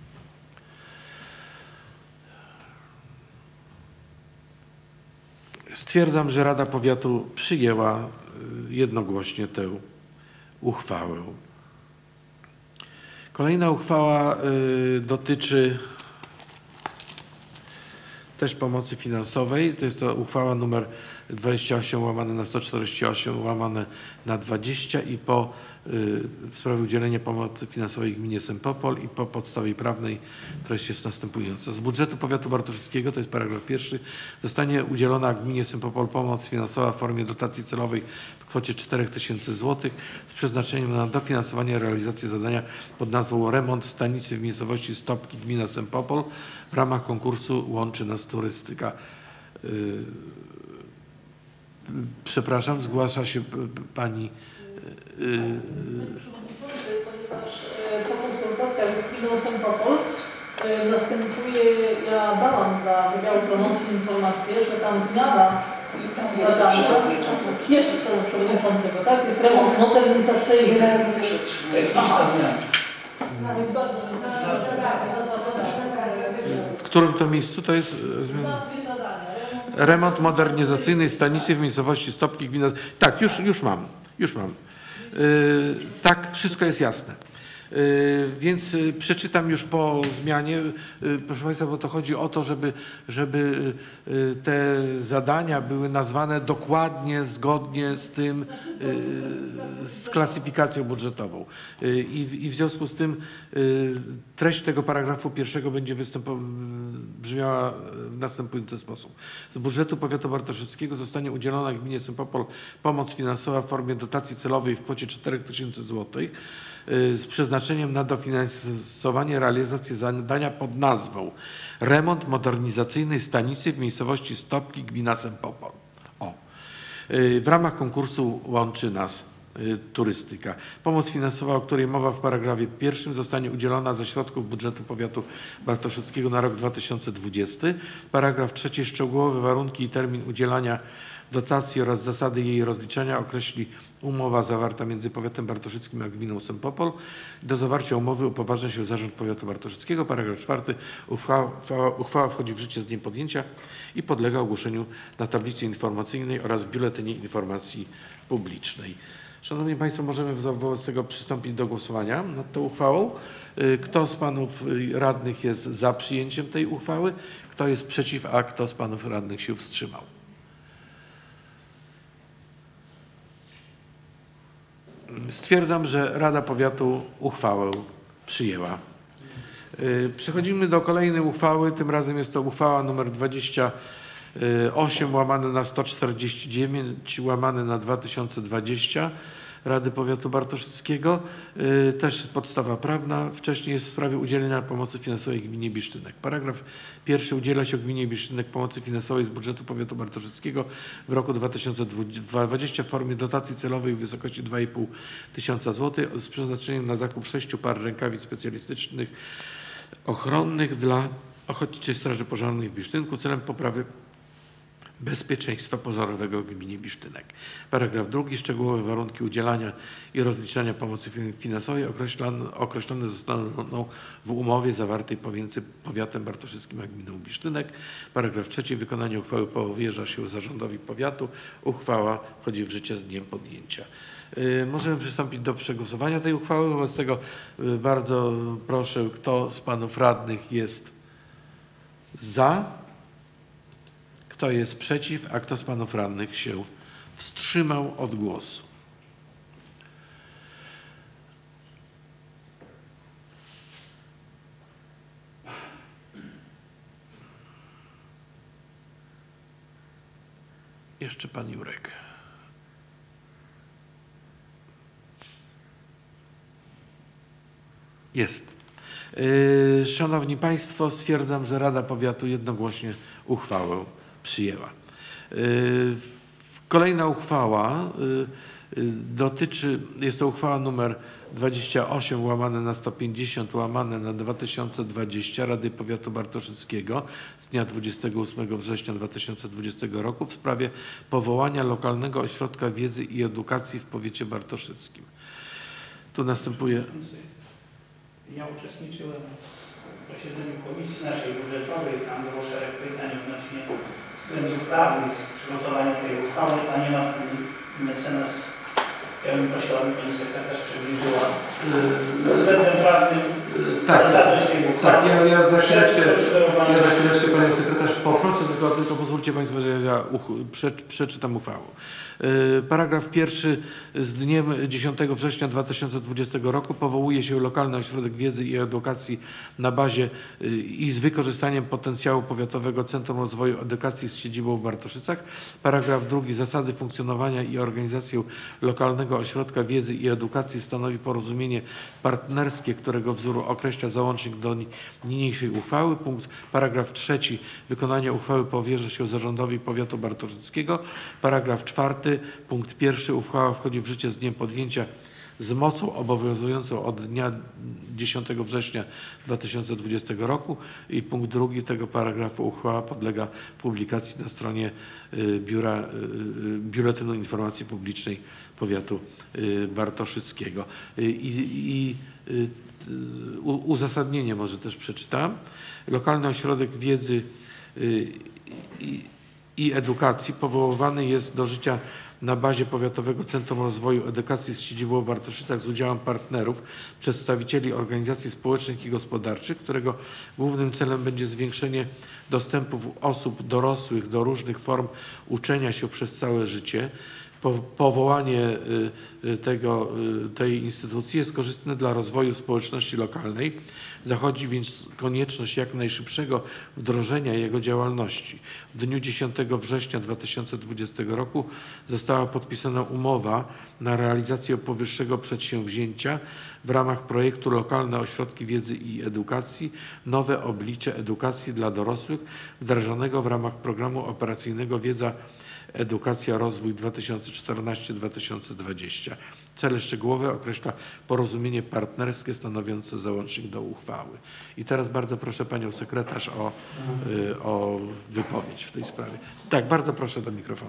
Speaker 1: Stwierdzam, że Rada Powiatu przyjęła jednogłośnie tę uchwałę. Kolejna uchwała dotyczy też pomocy finansowej. To jest to uchwała numer dwadzieścia osiem łamane na sto czterdzieści osiem łamane na dwadzieścia i po y, w sprawie udzielenia pomocy finansowej gminie Sempopol i po podstawie prawnej treść jest następująca. Z budżetu Powiatu Bartoszyckiego, to jest paragraf pierwszy, zostanie udzielona gminie Sempopol pomoc finansowa w formie dotacji celowej w kwocie czterech tysięcy złotych z przeznaczeniem na dofinansowanie realizacji zadania pod nazwą remont stanicy w miejscowości Stopki gmina Sempopol w ramach konkursu Łączy Nas Turystyka. Y, Przepraszam, zgłasza się pani. Yy,
Speaker 5: Ponieważ po konsultacjach z gminą Sempopol następuje, ja dałam dla Wydziału Promocji informację, że tam zmiana
Speaker 6: i tam jest przewodniczący.
Speaker 5: Jest przewodniczącego, tak? Jest remont modernizacyjny.
Speaker 1: w którym to miejscu to jest? Remont modernizacyjnej stanicy w miejscowości Stopki gmina. Tak, już, już mam, już mam. Yy, tak, wszystko jest jasne. Yy, więc yy, przeczytam już po zmianie. Yy, proszę Państwa, bo to chodzi o to, żeby, żeby yy, te zadania były nazwane dokładnie, zgodnie z tym, yy, z klasyfikacją budżetową. Yy, i, I w związku z tym yy, treść tego paragrafu pierwszego będzie brzmiała w następujący sposób. Z budżetu Powiatu Bartoszyckiego zostanie udzielona gminie Sempopol pomoc finansowa w formie dotacji celowej w kwocie czterech tysięcy złotych z przeznaczeniem na dofinansowanie realizacji zadania pod nazwą remont modernizacyjnej stanicy w miejscowości Stopki gmina Sempopol. O. W ramach konkursu Łączy Nas Turystyka. Pomoc finansowa, o której mowa w paragrafie pierwszym, zostanie udzielona ze środków budżetu Powiatu Bartoszyckiego na rok dwa tysiące dwudziesty. Paragraf trzeci. Szczegółowe warunki i termin udzielania dotacji oraz zasady jej rozliczania określi umowa zawarta między Powiatem Bartoszyckim a gminą Sempopol. Do zawarcia umowy upoważnia się Zarząd Powiatu Bartoszyckiego. Paragraf czwarty. Uchwała, uchwała wchodzi w życie z dniem podjęcia i podlega ogłoszeniu na tablicy informacyjnej oraz biuletynie informacji publicznej. Szanowni Państwo, możemy wobec tego przystąpić do głosowania nad tą uchwałą. Kto z panów radnych jest za przyjęciem tej uchwały? Kto jest przeciw, a kto z panów radnych się wstrzymał? Stwierdzam, że Rada Powiatu uchwałę przyjęła. Przechodzimy do kolejnej uchwały. Tym razem jest to uchwała nr dwadzieścia osiem łamane na sto czterdzieści dziewięć łamane na dwa tysiące dwadzieścia Rady Powiatu Bartoszyckiego. Też podstawa prawna. Wcześniej jest w sprawie udzielenia pomocy finansowej gminie Bisztynek. Paragraf pierwszy. Udziela się gminie Bisztynek pomocy finansowej z budżetu Powiatu Bartoszyckiego w roku dwa tysiące dwudziestym w formie dotacji celowej w wysokości dwa i pół tysiąca złotych z przeznaczeniem na zakup sześciu par rękawic specjalistycznych ochronnych dla Ochotniczej Straży Pożarnej w Bisztynku celem poprawy bezpieczeństwa pożarowego w gminie Bisztynek. Paragraf drugi. Szczegółowe warunki udzielania i rozliczania pomocy finansowej określone, określone zostaną w umowie zawartej pomiędzy powiatem bartoszyckim a gminą Bisztynek. Paragraf trzeci. Wykonanie uchwały powierza się zarządowi powiatu. Uchwała wchodzi w życie z dniem podjęcia. Możemy przystąpić do przegłosowania tej uchwały. Wobec tego bardzo proszę, kto z panów radnych jest za, kto jest przeciw, a kto z panów radnych się wstrzymał od głosu. Jeszcze pan Jurek. Jest. Szanowni Państwo, stwierdzam, że Rada Powiatu jednogłośnie uchwałę przyjęła. Kolejna uchwała dotyczy, jest to uchwała numer dwadzieścia osiem łamane na sto pięćdziesiąt łamane na dwa tysiące dwadzieścia Rady Powiatu Bartoszyckiego z dnia dwudziestego ósmego września dwa tysiące dwudziestego roku w sprawie powołania lokalnego ośrodka wiedzy i edukacji w powiecie bartoszyckim. Tu następuje...
Speaker 4: Ja uczestniczyłem w posiedzeniu komisji naszej budżetowej, tam było szereg pytań odnośnie względów prawnych przygotowania tej uchwały. Pani ma pani mecenas, ja bym prosiła, aby pani sekretarz przybliżyła względem prawnym
Speaker 1: tak,
Speaker 4: zasadność tej uchwały.
Speaker 1: Tak, ja, ja za chwileczkę, ja za chwileczkę panią sekretarz poproszę, tylko, tylko pozwólcie Państwo, że ja uch, prze, przeczytam uchwałę. Paragraf pierwszy. Z dniem dziesiątego września dwa tysiące dwudziestego roku powołuje się lokalny ośrodek wiedzy i edukacji na bazie i z wykorzystaniem potencjału Powiatowego Centrum Rozwoju Edukacji z siedzibą w Bartoszycach. Paragraf drugi. Zasady funkcjonowania i organizację lokalnego ośrodka wiedzy i edukacji stanowi porozumienie partnerskie, którego wzór określa załącznik do niniejszej uchwały. Punkt. Paragraf trzeci. Wykonanie uchwały powierza się zarządowi powiatu bartoszyckiego. Paragraf czwarty. Punkt pierwszy. Uchwała wchodzi w życie z dniem podjęcia z mocą obowiązującą od dnia dziesiątego września dwa tysiące dwudziestego roku. I punkt drugi tego paragrafu. Uchwała podlega publikacji na stronie Biura, Biuletynu Informacji Publicznej Powiatu Bartoszyckiego. I, i uzasadnienie może też przeczytam. Lokalny ośrodek wiedzy i, i edukacji powoływany jest do życia na bazie Powiatowego Centrum Rozwoju Edukacji z siedzibą w Bartoszycach z udziałem partnerów, przedstawicieli organizacji społecznych i gospodarczych, którego głównym celem będzie zwiększenie dostępu osób dorosłych do różnych form uczenia się przez całe życie. Powołanie tego, tej instytucji jest korzystne dla rozwoju społeczności lokalnej. Zachodzi więc konieczność jak najszybszego wdrożenia jego działalności. W dniu dziesiątego września dwa tysiące dwudziestego roku została podpisana umowa na realizację powyższego przedsięwzięcia w ramach projektu Lokalne Ośrodki Wiedzy i Edukacji Nowe oblicze edukacji dla dorosłych wdrażanego w ramach programu operacyjnego Wiedza Edukacja Rozwój dwa tysiące czternasty do dwa tysiące dwudziestego. Cele szczegółowe określa porozumienie partnerskie stanowiące załącznik do uchwały. I teraz bardzo proszę panią sekretarz o, y, o wypowiedź w tej sprawie. Tak, bardzo proszę do mikrofonu.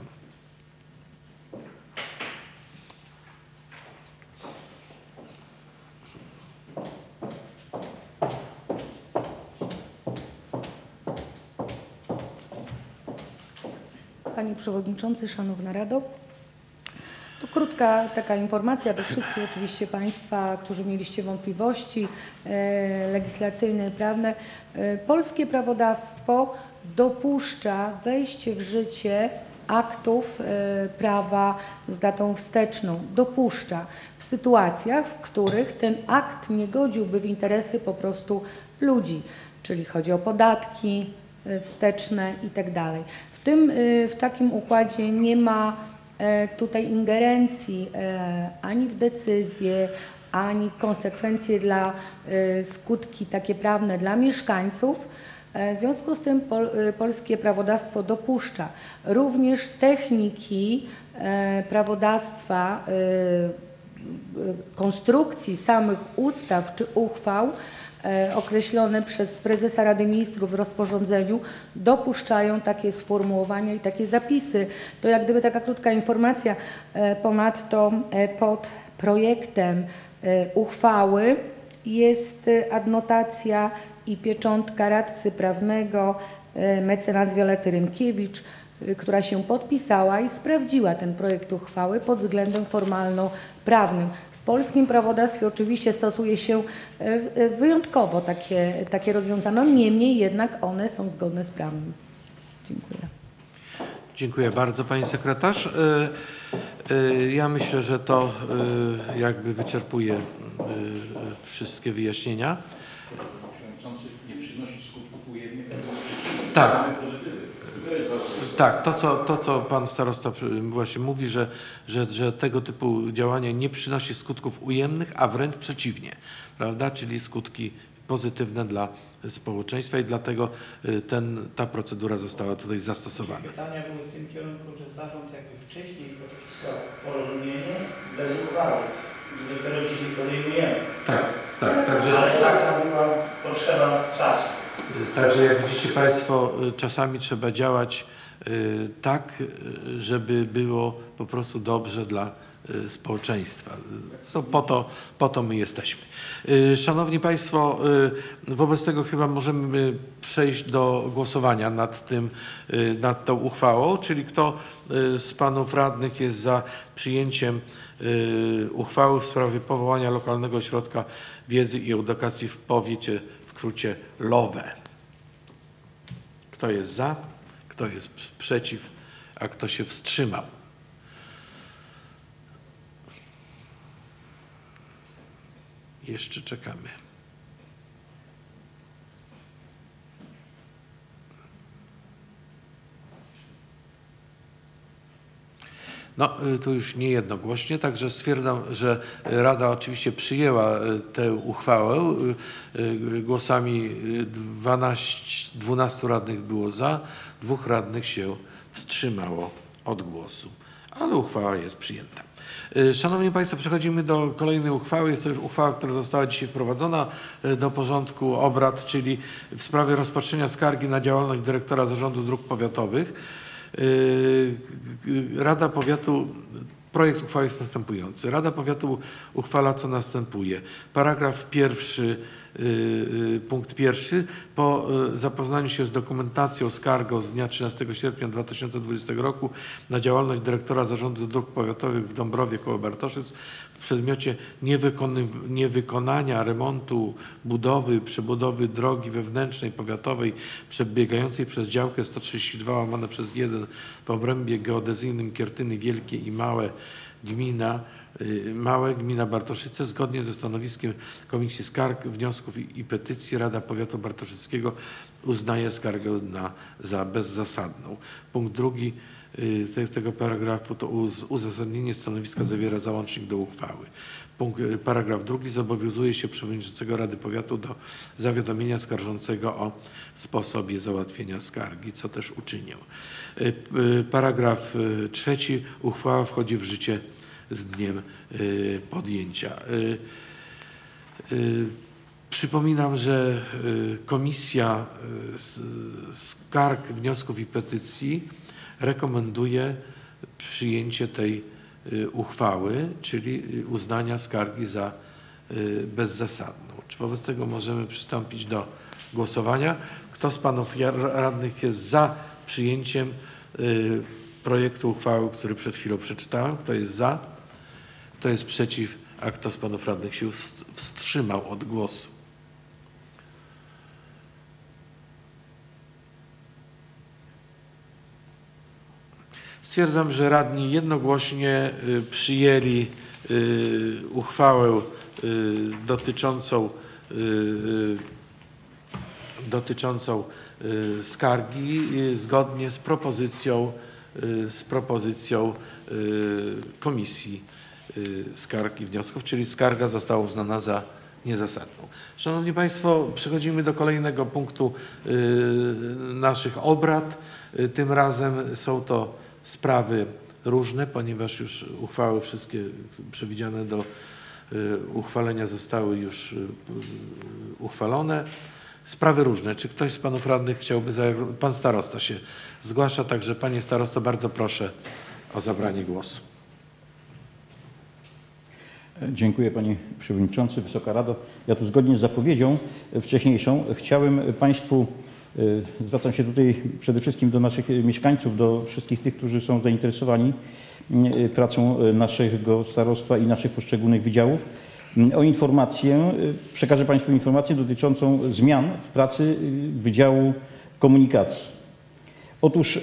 Speaker 7: Panie Przewodniczący, Szanowna Rado. To krótka taka informacja do wszystkich oczywiście Państwa, którzy mieliście wątpliwości e, legislacyjne i prawne. E, polskie prawodawstwo dopuszcza wejście w życie aktów e, prawa z datą wsteczną. Dopuszcza w sytuacjach, w których ten akt nie godziłby w interesy po prostu ludzi, czyli chodzi o podatki e, wsteczne i tak dalej. W tym, w takim układzie nie ma tutaj ingerencji ani w decyzje, ani konsekwencje dla skutki takie prawne dla mieszkańców. W związku z tym pol, polskie prawodawstwo dopuszcza również techniki prawodawstwa, konstrukcji samych ustaw czy uchwał określone przez prezesa Rady Ministrów w rozporządzeniu dopuszczają takie sformułowania i takie zapisy. To jak gdyby taka krótka informacja. Ponadto pod projektem uchwały jest adnotacja i pieczątka radcy prawnego mecenas Wiolety Rynkiewicz, która się podpisała i sprawdziła ten projekt uchwały pod względem formalno-prawnym. W polskim prawodawstwie oczywiście stosuje się wyjątkowo takie, takie rozwiązania, niemniej jednak one są zgodne z prawem. Dziękuję.
Speaker 1: Dziękuję bardzo pani sekretarz. Ja myślę, że to jakby wyczerpuje wszystkie wyjaśnienia.
Speaker 2: Nie przynosi skutków ujemnych.
Speaker 1: Tak. Tak, to co, to co pan starosta właśnie mówi, że, że, że tego typu działanie nie przynosi skutków ujemnych, a wręcz przeciwnie, prawda? Czyli skutki pozytywne dla społeczeństwa i dlatego ten, ta procedura została tutaj zastosowana.
Speaker 4: Pytania były w tym kierunku, że zarząd jakby wcześniej podpisał porozumienie bez uchwały i dopiero dzisiaj podejmujemy.
Speaker 1: Tak, tak. Także,
Speaker 4: ale taka była potrzeba czasu.
Speaker 1: Także jak widzicie państwo, czasami trzeba działać tak, żeby było po prostu dobrze dla społeczeństwa. To po to, po to my jesteśmy. Szanowni Państwo, wobec tego chyba możemy przejść do głosowania nad tym, nad tą uchwałą, czyli kto z panów radnych jest za przyjęciem uchwały w sprawie powołania lokalnego ośrodka wiedzy i edukacji w powiecie, w skrócie LOWE. Kto jest za? Kto jest przeciw? A kto się wstrzymał? Jeszcze czekamy. No, to już nie jednogłośnie, także stwierdzam, że Rada oczywiście przyjęła tę uchwałę. Głosami dwunastu, dwunastu radnych było za, dwóch radnych się wstrzymało od głosu, ale uchwała jest przyjęta. Szanowni Państwo, przechodzimy do kolejnej uchwały. Jest to już uchwała, która została dzisiaj wprowadzona do porządku obrad, czyli w sprawie rozpatrzenia skargi na działalność dyrektora Zarządu Dróg Powiatowych. Rada Powiatu, projekt uchwały jest następujący. Rada Powiatu uchwala, co następuje. Paragraf pierwszy, punkt pierwszy. Po zapoznaniu się z dokumentacją skargą z dnia trzynastego sierpnia dwa tysiące dwudziestego roku na działalność dyrektora Zarządu Dróg Powiatowych w Dąbrowie koło Bartoszyc w przedmiocie niewykonania remontu, budowy, przebudowy drogi wewnętrznej powiatowej przebiegającej przez działkę sto trzydzieści dwa łamane przez jeden w obrębie geodezyjnym Kiertyny Wielkie i Małe gmina Małe, gmina Bartoszyce, zgodnie ze stanowiskiem Komisji Skarg, Wniosków i, i Petycji Rada Powiatu Bartoszyckiego uznaje skargę na, za bezzasadną. Punkt drugi y, tego paragrafu to uz, uzasadnienie stanowiska zawiera załącznik do uchwały. Punkt, y, paragraf drugi zobowiązuje się przewodniczącego Rady Powiatu do zawiadomienia skarżącego o sposobie załatwienia skargi, co też uczynię. Y, y, paragraf y, trzeci. Uchwała wchodzi w życie z dniem y, podjęcia. Y, y, przypominam, że y, Komisja y, Skarg, Wniosków i Petycji rekomenduje przyjęcie tej y, uchwały, czyli uznania skargi za y, bezzasadną. Czy wobec tego możemy przystąpić do głosowania? Kto z panów radnych jest za przyjęciem y, projektu uchwały, który przed chwilą przeczytałem? Kto jest za? Kto jest przeciw? A kto z panów radnych się wstrzymał od głosu? Stwierdzam, że radni jednogłośnie przyjęli uchwałę dotyczącą, dotyczącą skargi zgodnie z propozycją, z propozycją Komisji Skarg i Wniosków, czyli skarga została uznana za niezasadną. Szanowni Państwo, przechodzimy do kolejnego punktu naszych obrad. Tym razem są to sprawy różne, ponieważ już uchwały wszystkie przewidziane do uchwalenia zostały już uchwalone. Sprawy różne. Czy ktoś z panów radnych chciałby... Pan starosta się zgłasza, także panie starosto, bardzo proszę o zabranie głosu.
Speaker 2: Dziękuję panie przewodniczący, Wysoka Rado. Ja tu zgodnie z zapowiedzią wcześniejszą chciałem państwu, zwracam się tutaj przede wszystkim do naszych mieszkańców, do wszystkich tych, którzy są zainteresowani pracą naszego starostwa i naszych poszczególnych wydziałów, o informację, przekażę państwu informację dotyczącą zmian w pracy Wydziału Komunikacji. Otóż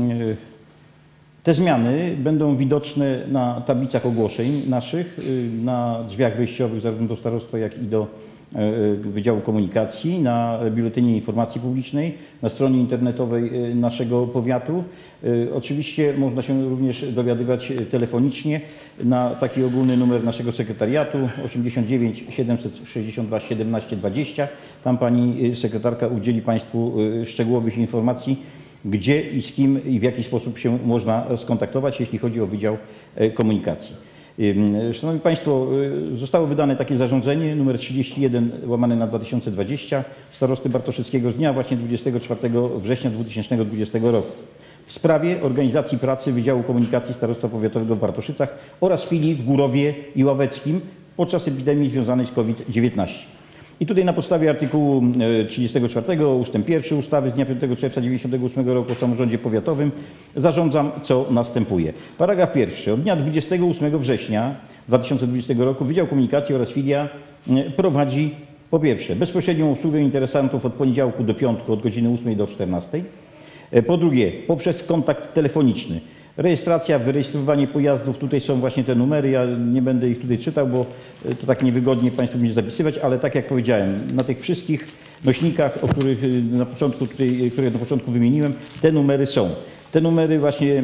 Speaker 2: te zmiany będą widoczne na tablicach ogłoszeń naszych, na drzwiach wejściowych zarówno do starostwa, jak i do Wydziału Komunikacji, na Biuletynie Informacji Publicznej, na stronie internetowej naszego powiatu. Oczywiście można się również dowiadywać telefonicznie na taki ogólny numer naszego sekretariatu osiemdziesiąt dziewięć siedemset sześćdziesiąt dwa siedemnaście dwadzieścia. Tam pani sekretarka udzieli państwu szczegółowych informacji, gdzie i z kim i w jaki sposób się można skontaktować, jeśli chodzi o Wydział Komunikacji. Szanowni Państwo, zostało wydane takie zarządzenie numer trzydzieści jeden łamane na dwa tysiące dwadzieścia starosty bartoszyckiego z dnia właśnie dwudziestego czwartego września dwa tysiące dwudziestego roku w sprawie organizacji pracy Wydziału Komunikacji Starostwa Powiatowego w Bartoszycach oraz filii w Górowie i Ławeckim podczas epidemii związanej z COVID dziewiętnaście. I tutaj na podstawie artykułu trzydziestego czwartego ustęp pierwszy ustawy z dnia piątego czerwca dziewięćdziesiątego ósmego roku o samorządzie powiatowym zarządzam, co następuje. Paragraf pierwszy. Od dnia dwudziestego ósmego września dwa tysiące dwudziestego roku Wydział Komunikacji oraz filia prowadzi po pierwsze bezpośrednią obsługę interesantów od poniedziałku do piątku od godziny ósmej do czternastej. Po drugie poprzez kontakt telefoniczny. Rejestracja, wyrejestrowanie pojazdów, tutaj są właśnie te numery, ja nie będę ich tutaj czytał, bo to tak niewygodnie państwu będzie zapisywać, ale tak jak powiedziałem, na tych wszystkich nośnikach, o których na początku tutaj, które na początku wymieniłem, te numery są. Te numery właśnie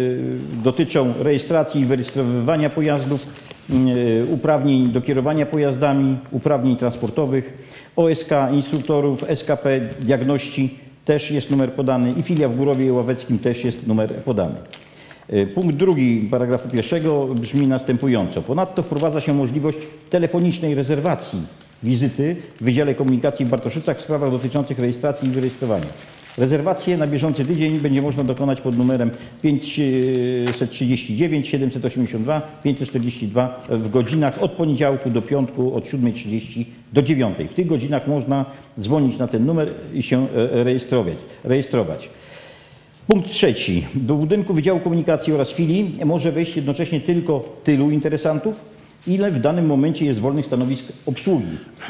Speaker 2: dotyczą rejestracji i wyrejestrowywania pojazdów, uprawnień do kierowania pojazdami, uprawnień transportowych, O S K, instruktorów, S K P, diagności, też jest numer podany i filia w Górowie i Ławeckim też jest numer podany. Punkt drugi paragrafu pierwszego brzmi następująco. Ponadto wprowadza się możliwość telefonicznej rezerwacji wizyty w Wydziale Komunikacji w Bartoszycach w sprawach dotyczących rejestracji i wyrejestrowania. Rezerwację na bieżący tydzień będzie można dokonać pod numerem pięćset trzydzieści dziewięć siedemset osiemdziesiąt dwa pięćset czterdzieści dwa w godzinach od poniedziałku do piątku od siódmej trzydzieści do dziewiątej. W tych godzinach można dzwonić na ten numer i się rejestrować. rejestrować. Punkt trzeci. Do budynku Wydziału Komunikacji oraz filii może wejść jednocześnie tylko tylu interesantów, ile w danym momencie jest wolnych stanowisk obsługi.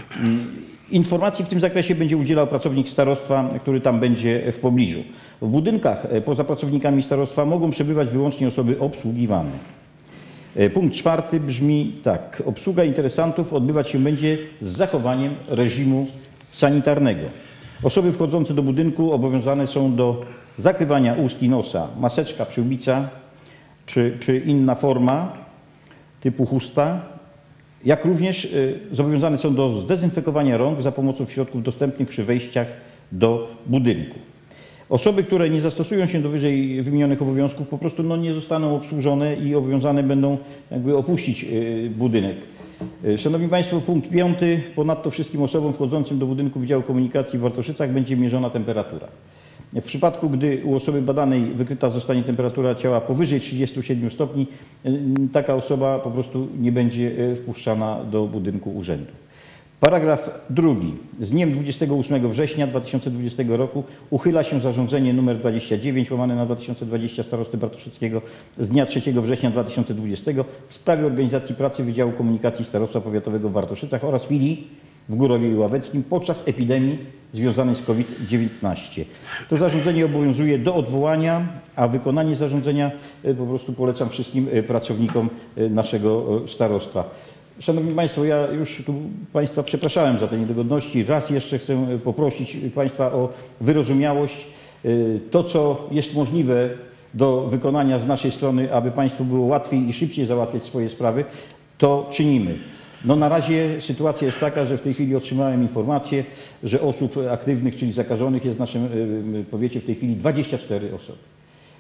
Speaker 2: Informacji w tym zakresie będzie udzielał pracownik starostwa, który tam będzie w pobliżu. W budynkach poza pracownikami starostwa mogą przebywać wyłącznie osoby obsługiwane. Punkt czwarty brzmi tak. Obsługa interesantów odbywać się będzie z zachowaniem reżimu sanitarnego. Osoby wchodzące do budynku obowiązane są do zakrywania ust i nosa, maseczka, przyłbica czy, czy inna forma typu chusta, jak również zobowiązane są do zdezynfekowania rąk za pomocą środków dostępnych przy wejściach do budynku. Osoby, które nie zastosują się do wyżej wymienionych obowiązków, po prostu no, nie zostaną obsłużone i obowiązane będą jakby opuścić budynek. Szanowni Państwo, punkt piąty. Ponadto wszystkim osobom wchodzącym do budynku Wydziału Komunikacji w Bartoszycach będzie mierzona temperatura. W przypadku, gdy u osoby badanej wykryta zostanie temperatura ciała powyżej trzydziestu siedmiu stopni, taka osoba po prostu nie będzie wpuszczana do budynku urzędu. Paragraf drugi. Z dniem dwudziestego ósmego września dwa tysiące dwudziestego roku uchyla się zarządzenie nr dwadzieścia dziewięć łamane na dwa tysiące dwadzieścia starosty bartoszyckiego z dnia trzeciego września dwa tysiące dwudziestego w sprawie organizacji pracy Wydziału Komunikacji Starostwa Powiatowego w Bartoszycach oraz filii w Górowie i Ławeckim podczas epidemii związanej z COVID dziewiętnaście. To zarządzenie obowiązuje do odwołania, a wykonanie zarządzenia po prostu polecam wszystkim pracownikom naszego starostwa. Szanowni Państwo, ja już tu Państwa przepraszałem za te niedogodności. Raz jeszcze chcę poprosić Państwa o wyrozumiałość. To, co jest możliwe do wykonania z naszej strony, aby Państwu było łatwiej i szybciej załatwiać swoje sprawy, to czynimy. No na razie sytuacja jest taka, że w tej chwili otrzymałem informację, że osób aktywnych, czyli zakażonych jest w naszym powiecie w tej chwili dwadzieścia cztery osoby.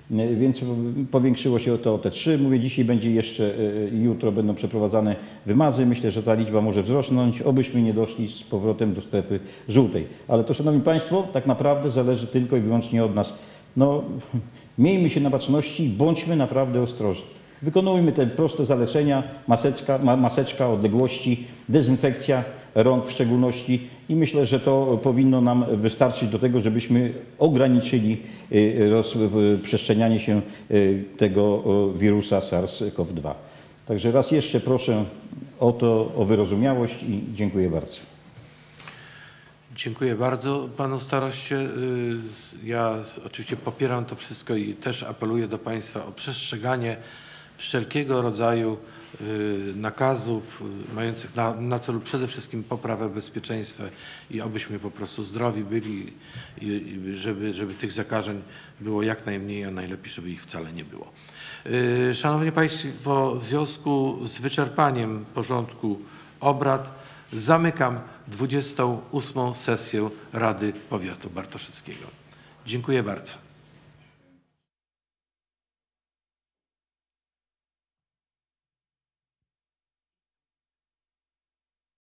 Speaker 2: więc powiększyło się to o te trzy. Mówię, dzisiaj będzie jeszcze, jutro będą przeprowadzane wymazy. Myślę, że ta liczba może wzrosnąć, obyśmy nie doszli z powrotem do strefy żółtej. Ale to, szanowni państwo, tak naprawdę zależy tylko i wyłącznie od nas. No, miejmy się na baczności, bądźmy naprawdę ostrożni. Wykonujmy te proste zalecenia, maseczka, ma, maseczka, odległości, dezynfekcja rąk w szczególności i myślę, że to powinno nam wystarczyć do tego, żebyśmy ograniczyli rozprzestrzenianie się tego wirusa SARS CoV dwa. Także raz jeszcze proszę o to, o wyrozumiałość i dziękuję bardzo.
Speaker 1: Dziękuję bardzo panu staroście. Ja oczywiście popieram to wszystko i też apeluję do państwa o przestrzeganie wszelkiego rodzaju nakazów mających na, na celu przede wszystkim poprawę bezpieczeństwa i obyśmy po prostu zdrowi byli, i, i żeby, żeby tych zakażeń było jak najmniej, a najlepiej, żeby ich wcale nie było. Szanowni Państwo, w związku z wyczerpaniem porządku obrad zamykam dwudziestą ósmą sesję Rady Powiatu Bartoszyckiego. Dziękuję bardzo.